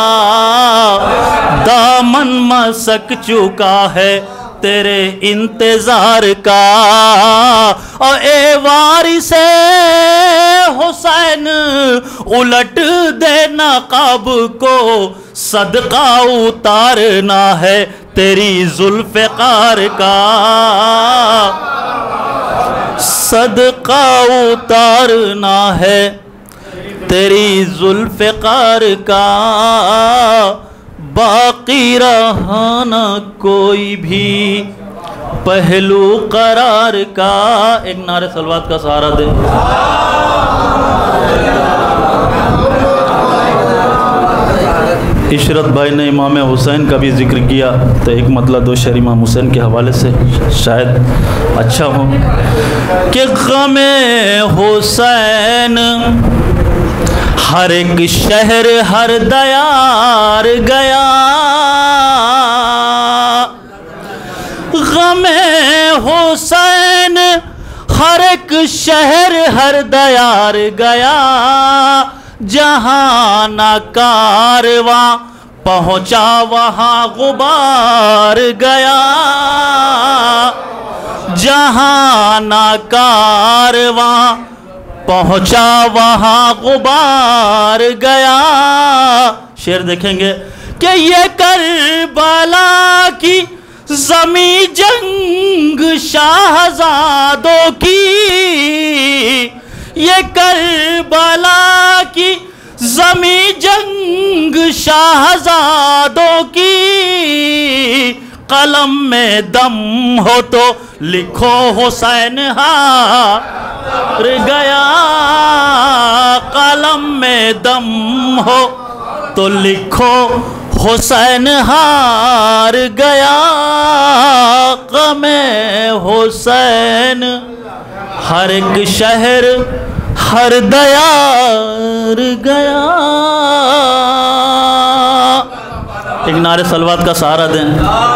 Speaker 15: दामन मसक चुका है तेरे इंतज़ार का। और ए वारिसे हुसैन उलट देना नक़ाब को, सदका उतारना है तेरी जुल्फ़िकार का। सदका उतारना है तेरी जुल्फ़िकार का। बाकी रहा न कोई भी पहलू करार का। एक नारे सलवात का सहारा दे। इशरत भाई ने इमाम हुसैन का भी जिक्र किया, तो एक मतलब दो शेर इमाम हुसैन के हवाले से शायद अच्छा हो कि ग़मे हुसैन हर एक शहर हर दयार गया। ग़मे हुसैन हर एक शहर हर दयार गया। जहाँ न कारवां पहुँचा वहाँ गुबार गया। जहाँ न कारवां पहुँचा वहाँ गुबार गया। शेर देखेंगे कि ये करबला की ज़मी जंग शाहज़ादों की। ये करबला की ज़मी जंग शाहज़ादों की। कलम में दम हो तो लिखो हुसैन हार गया। कलम में दम हो तो लिखो हुसैन हार गया। ग़मे हुसैन हर एक शहर हर दयार गया। एक नारे सलवात का सहारा दें।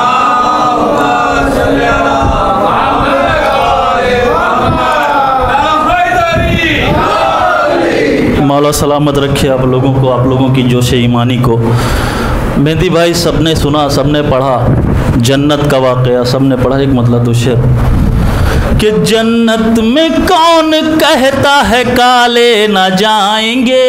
Speaker 15: मौला सलामत रखे आप लोगों को, आप लोगों की जोश ईमानी को। मेहंदी भाई सबने सुना, सबने पढ़ा जन्नत का वाक़या, सबने पढ़ा। एक मतलब दो शेर कि जन्नत में कौन कहता है काले न जाएंगे।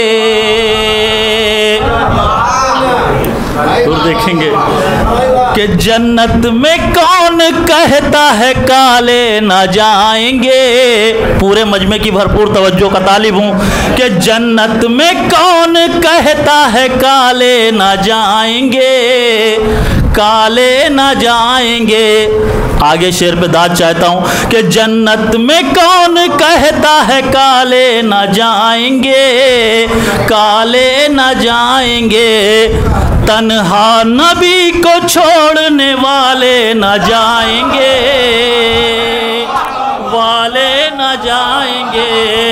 Speaker 15: तो देखेंगे कि जन्नत में कौन कहता है काले न जाएंगे। पूरे मजमे की भरपूर तवज्जो का तालिब हूँ कि जन्नत में कौन कहता है काले न जाएंगे। काले न जाएंगे। आगे शेर पे दाद चाहता हूँ कि जन्नत में कौन कहता है काले न जाएंगे। काले न जाएंगे। तन्हा नबी को छोड़ने वाले न जाएंगे। वाले न जाएंगे।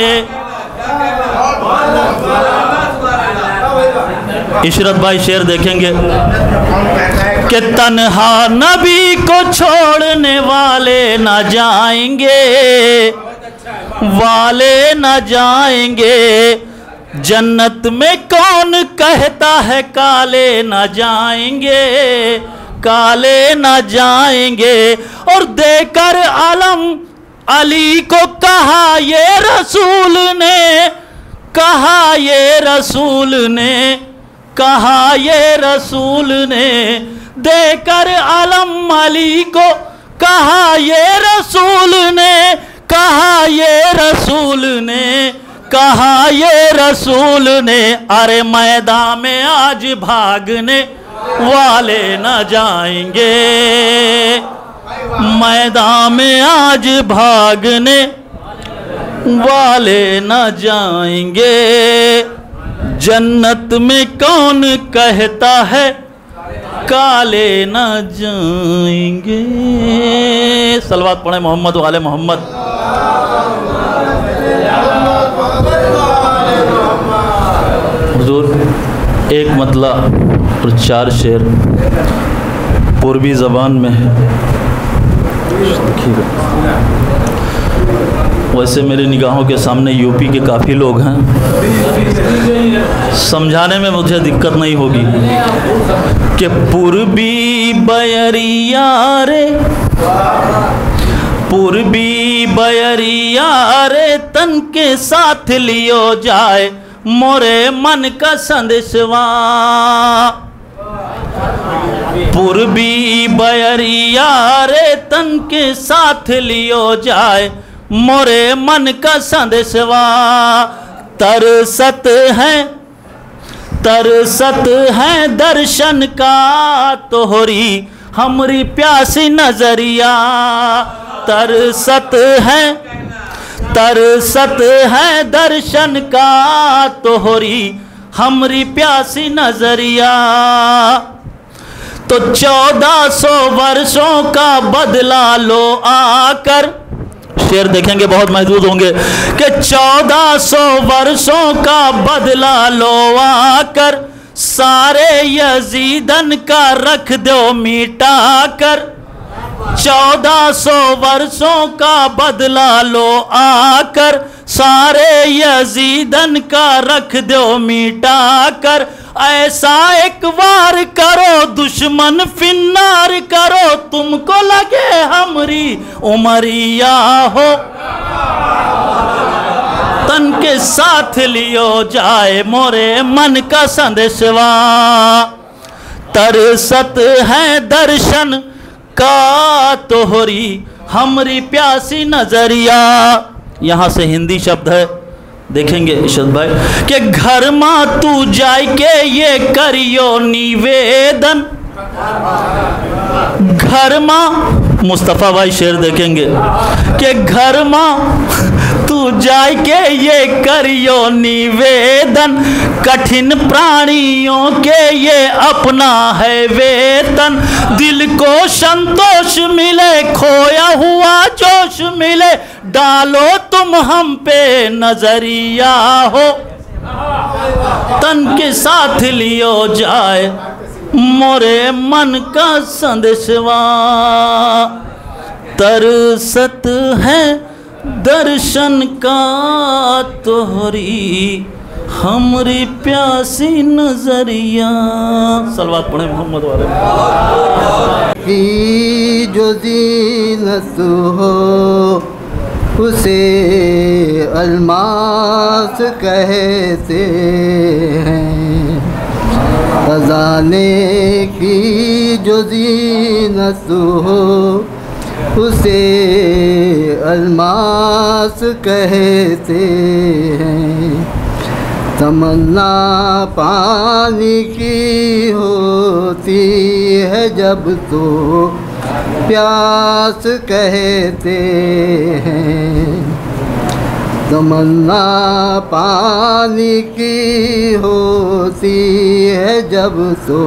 Speaker 15: इशरत भाई शेर देखेंगे कि तन्हा नबी को छोड़ने वाले न जाएंगे। वाले न जाएंगे। जन्नत में कौन कहता है काले न जाएंगे। काले न जाएंगे। और देकर अलम अली को कहा ये रसूल ने। कहा ये रसूल ने। कहा ये रसूल ने। देकर अलम अली को कहा ये रसूल ने। कहा ये रसूल ने। कहा ये रसूल ने। अरे मैदान में आज भागने वाले न जाएंगे, मैदान में आज भागने वाले न जाएंगे, जन्नत में कौन कहता है काले न जाएंगे। सलवात पढ़े मोहम्मद वाले मोहम्मद। हुजूर एक मतला और 4 शेर पूर्वी ज़बान में है। वैसे मेरी निगाहों के सामने यूपी के काफ़ी लोग हैं, समझाने में मुझे दिक्कत नहीं होगी कि पूर्वी बयरिया रे, पूर्वी बयरिया रे, तन के साथ लियो जाए मोरे मन का संदेशवा। पूर्वी बयरिया रे, तन के साथ लियो जाए मोरे मन का संदेशवा। तरसत है दर्शन का तोहरी हमरी प्यासी नजरिया। तरसत है दर्शन का तोहरी हमरी प्यासी नजरिया। तो 1400 वर्षों का बदला लो आकर, शेर देखेंगे बहुत महसूस होंगे कि 1400 वर्षों का बदला लो आकर, सारे यजीदन का रख दो मिटा कर। 1400 वर्षों का बदला लो आकर, सारे यजीदन का रख दो मिटा कर। ऐसा एक वार करो दुश्मन फिन्नार करो, तुमको लगे हमरी उमरिया हो, तन के साथ लियो जाए मोरे मन का संदेशवा। तरसत है दर्शन का तोहरी हमरी प्यासी नजरिया। यहाँ से हिंदी शब्द है, देखेंगे इशरत भाई, कि घर माँ तू जाय के ये करियो निवेदन। घर माँ, मुस्तफ़ा भाई शेर देखेंगे कि घर माँ तू जाय के ये करियो निवेदन, कठिन प्राणियों के ये अपना है वेतन। दिल को संतोष मिले, खोया हुआ जोश मिले, डालो तुम हम पे नजरिया हो, तन के साथ लियो जाए मोरे मन का संदेशवा। तरसत है दर्शन का तोहरी हमरी प्यासी नजरिया। सलवात पढ़े मोहम्मद वाले।
Speaker 16: की जो ज़ीनत हो उसे अलमास कहते हैं, खजाने की जो ज़ीनत हो उसे अलमास कहते हैं। तमन्ना पानी की होती है जब तो प्यास कहते हैं। तमन्ना पानी की होती है जब तो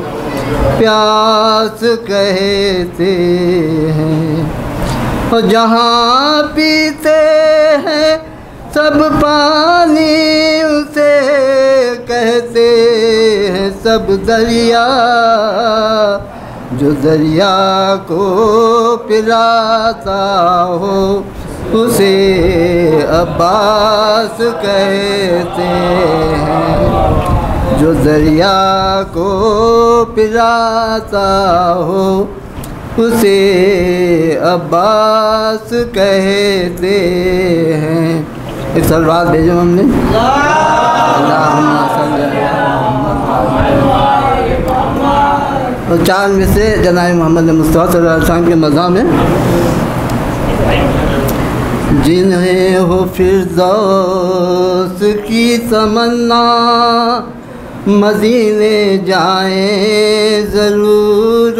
Speaker 16: प्यास कहते हैं। और जहाँ पीते हैं सब पानी उसे कहते हैं सब दरिया। जो दरिया को पिलाता हो उसे अब्बास कहते हैं। जो दरिया को पिलाता हो उसे अब्बास कहते हैं। एक सलवात भेजो हमने। और 4 में से जनाब मोहम्मद मुस्तफ़ा सल्लल्लाहु अलैहि वसल्लम के मज़ा में, जिन्हें हो फिरदौस की तमन्ना मदीने जाएं ज़रूर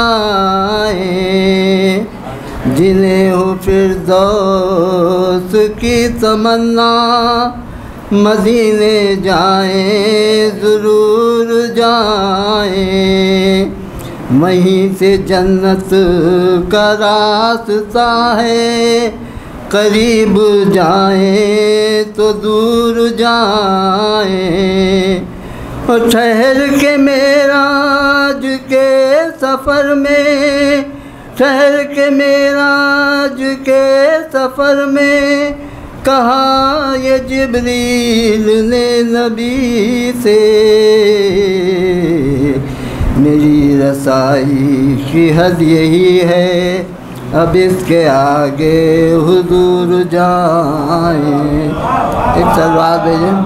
Speaker 16: जाएं, जिन्हें हो फिरदौस की तमन्ना। मदीने जाएं ज़रूर जाएं, वहीं से जन्नत का रास्ता है। करीब जाएं तो दूर जाएं, और ठहर के मेराज के सफ़र में, ठहर के मेराज के सफ़र में कहा ये जिब्रील ने नबी से, मेरी रसाई की हद यही है, अब इसके आगे हुजूर जाएं। एक सलवार भेजें।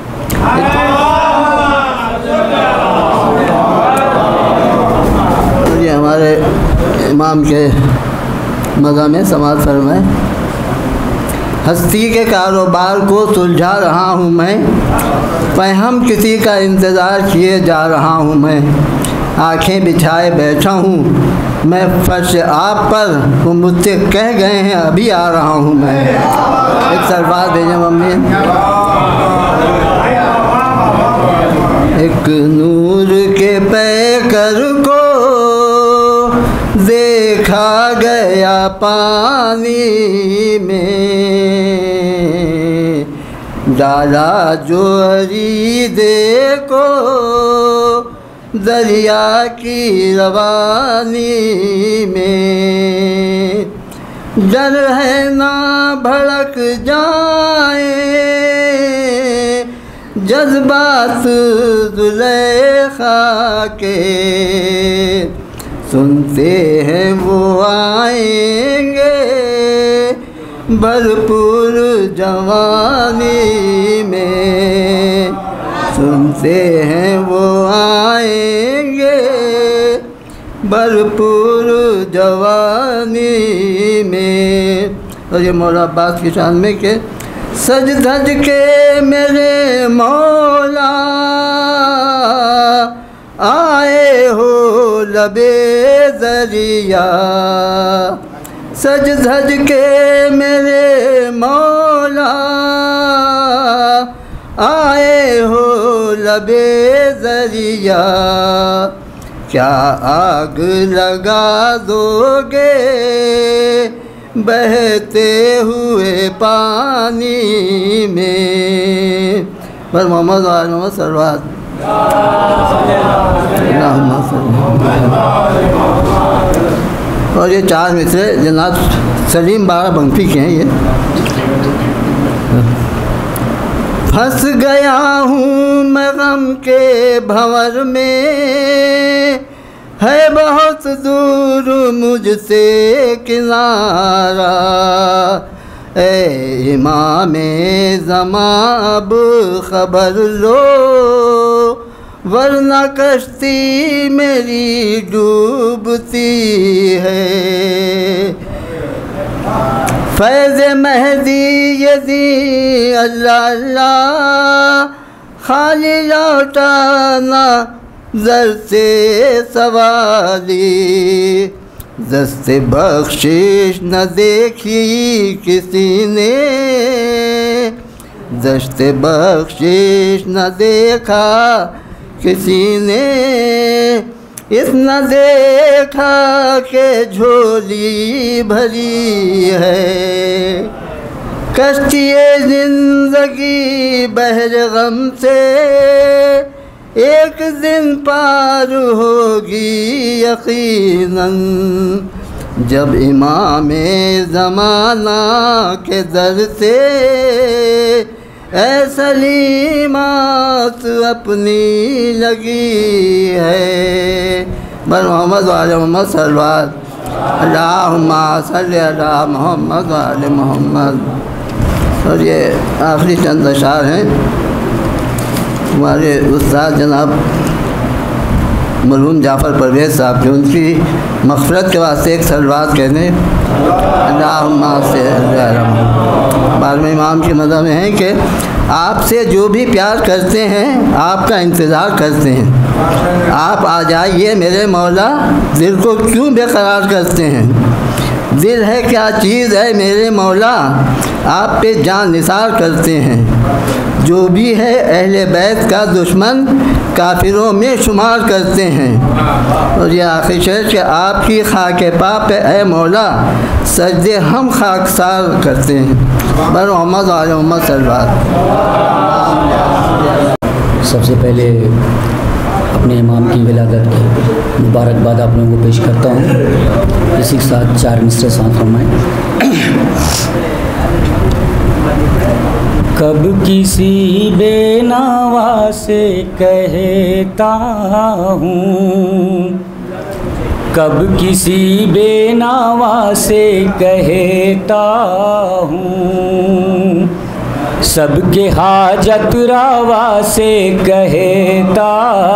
Speaker 16: ये हमारे इमाम के मज़ा में समाज फरमाए। हस्ती के कारोबार को सुलझा रहा हूँ मैं, फ़हम किसी का इंतज़ार किए जा रहा हूँ मैं। आँखें बिछाए बैठा हूँ मैं फर्श आप पर, वो मुझसे कह गए हैं अभी आ रहा हूँ मैं। एक सरबार भेजें मम्मी। एक नूर के पैकर को देखा गया पानी में, डाला जो अरीदे को दरिया की रवानी में। डर है ना भड़क जाए जज्बात जुलेखा के, सुनते हैं वो आएंगे भरपूर जवानी में, सुनते हैं वो आएंगे भरपूर जवानी में। और ये मौला अब्बास की शान में के सज धज के मेरे मौला आए हो लबे दरिया, सज धज के मेरे मौला आए हो लबे दरिया। क्या आग लगा दोगे बहते हुए पानी में। पर मोहम्मद मोहम्मद सरवात और ये चार मित्र जनाब सलीम बाराबंकी के हैं। ये फंस गया हूँ मैं गम के भंवर में, है बहुत दूर मुझसे किनारा। ए इमामे ज़माब खबर लो, वरना कश्ती मेरी डूबती है। फैज़ महदी यदी अल्लाह अल्लाह, खाली लौटाना ज़र से सवाली। दस्ते बख्शिश न देखी किसी ने, दस्ते बख्शिश न देखा किसी ने। इस न देखा के झोली भरी है, कश्ती-ए ज़िंदगी बहर गम से एक दिन पार होगी यकीनन। जब इमामे ज़माना के दर से ऐ सलीमात अपनी लगी है। बर मोहम्मद वाले मोहम्मद सल्लल्लाहु अल्लाहुम्मा सल्ली अला मोहम्मद वाले मोहम्मद। और ये आखिरी चंद अशार हैं हमारे उस्ताद जनाब मरहूम जाफ़र परवेज़ साहब के, उनकी मग़फ़िरत के वास्ते एक सलवात कहने। अल्लाहुम्मा से बारहवें इमाम की मज़ा में है कि आपसे जो भी प्यार करते हैं आपका इंतज़ार करते हैं। आप आ जाइए मेरे मौला, दिल को क्यों बेकरार करते हैं। दिल है क्या चीज़ है मेरे मौला, आप पे जान निसार करते हैं। जो भी है अहले बैत का दुश्मन काफिरों में शुमार करते हैं। और ये आखिर शेर कि आपकी खाके पाप है मौला, सजदे हम खाकसार करते हैं। बर मोहम्मद आल मोहम्मद सल्लल्लाहु।
Speaker 17: सबसे पहले अपने इमाम की विलादत की मुबारकबाद आप लोगों को पेश करता हूँ। इसी के साथ 4 मिसरे साथ फरमाएं। कब किसी बेनवा से कहता हूँ, कब किसी बेनवा से कहता हूँ, सबके हाजत रवा से कहता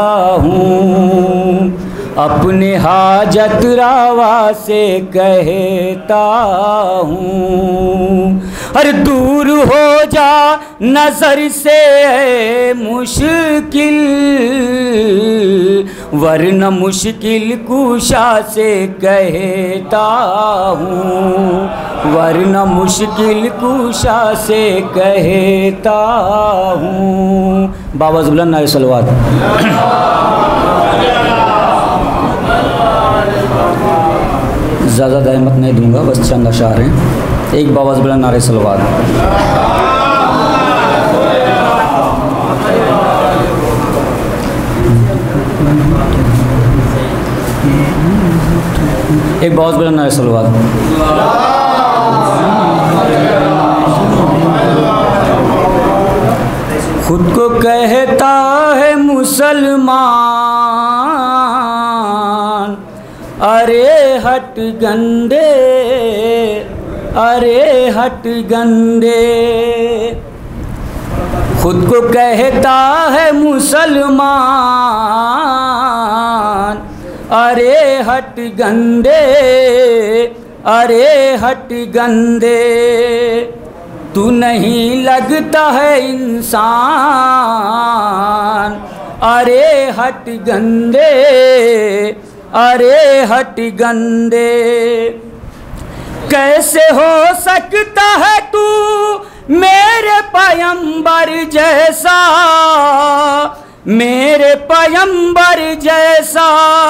Speaker 17: हूँ, अपने हाजत रवा से कहता हूँ। अरे दूर हो जा नजर से मुश्किल, वरना मुश्किल कुशा से कहता हूँ, वरना मुश्किल कुशा से कहता हूँ। बाबा ज़ुबलन नाय सलवात। ज़्यादा दायमत नहीं दूंगा, बस चंद अशार हैं। एक बाबा ज़ुबलन नारे सलवात। एक बाबा ज़ुबलन नारे सलवात। खुद को कहता है मुसलमान, अरे हट गंदे, अरे हट गंदे। खुद को कहता है मुसलमान, अरे हट गंदे, अरे हट गंदे। तू नहीं लगता है इंसान, अरे हट गंदे, अरे हट गंदे। कैसे हो सकता है तू मेरे पैगंबर जैसा, मेरे पैगंबर जैसा।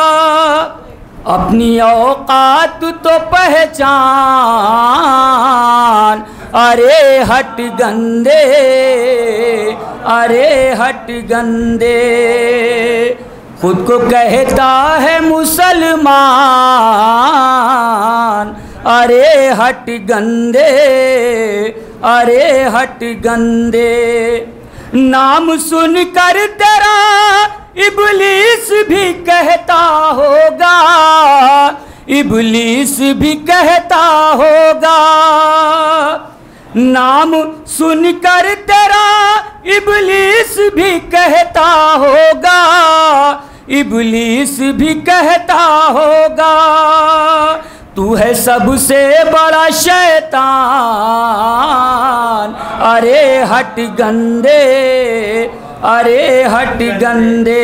Speaker 17: अपनी औकात तो पहचान, अरे हट गंदे, अरे हट गंदे। खुद को कहता है मुसलमान, अरे हट गंदे, अरे हट गंदे। नाम सुनकर तेरा इब्लीस भी कहता होगा, इब्लीस भी कहता होगा। नाम सुनकर तेरा इब्लीस भी कहता होगा, इब्लीस भी कहता होगा। तू है सबसे बड़ा शैतान, अरे हट गंदे, अरे हट गंदे।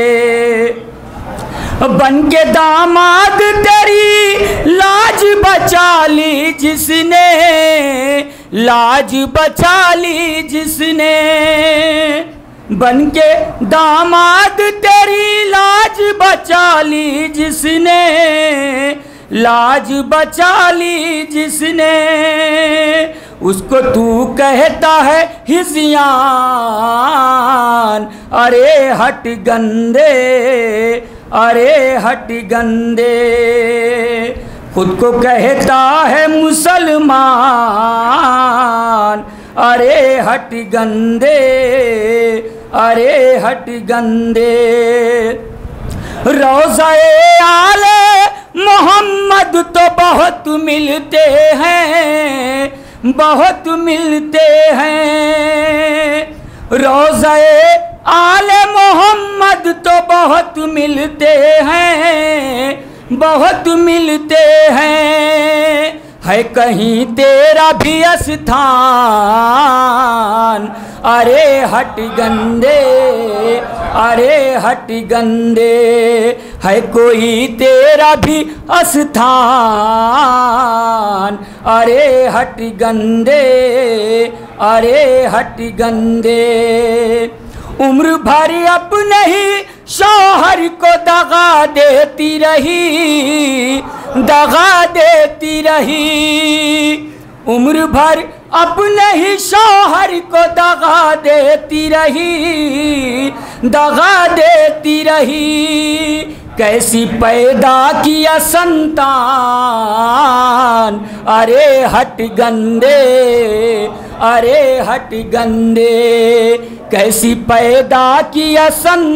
Speaker 17: बन के दामाद तेरी लाज बचा ली जिसने, लाज बचा ली जिसने। बन के दामाद तेरी लाज बचा ली जिसने, लाज बचा ली जिसने। उसको तू कहता है हिज़ियान, अरे हट गंदे, अरे हट गंदे। खुद को कहता है मुसलमान, अरे हट गंदे, अरे हट गंदे। रोज़े आले मोहम्मद तो बहुत मिलते हैं, बहुत मिलते हैं। रोज़े आले मोहम्मद तो बहुत मिलते हैं, बहुत मिलते हैं। है कहीं तेरा भी स्थान,
Speaker 14: अरे हट गंदे, अरे हट गंदे, है कोई तेरा भी स्थान, अरे हट गंदे, अरे हट गंदे। उम्र भर अपने ही शौहर को दगा देती रही, दगा देती रही, उम्र भर अपने ही शौहर को दगा देती रही, दगा देती रही। कैसी पैदा किया संतान, अरे हट गंदे, अरे हट गंदे, कैसी पैदा किया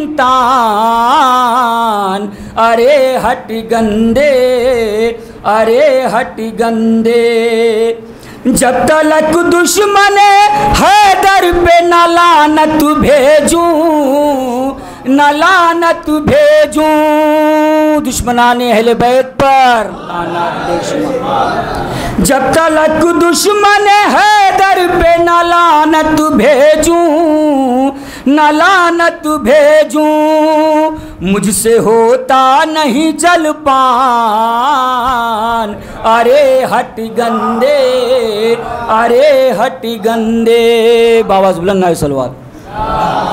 Speaker 14: संतान, अरे हट गंदे, अरे हट गंदे। जब तलक दुश्मन हैदर पे न लानत भेजूं, न लानत भेजूं, दुश्मनाने अहले बैत पर लानत दुश्मन। जब तलक दुश्मन हैदर पे न लानत भेजूं, न लानत भेजूं, मुझसे होता नहीं जलपान, अरे हट गंदे, अरे हट गंदे। बाबा बुलंद सलवात।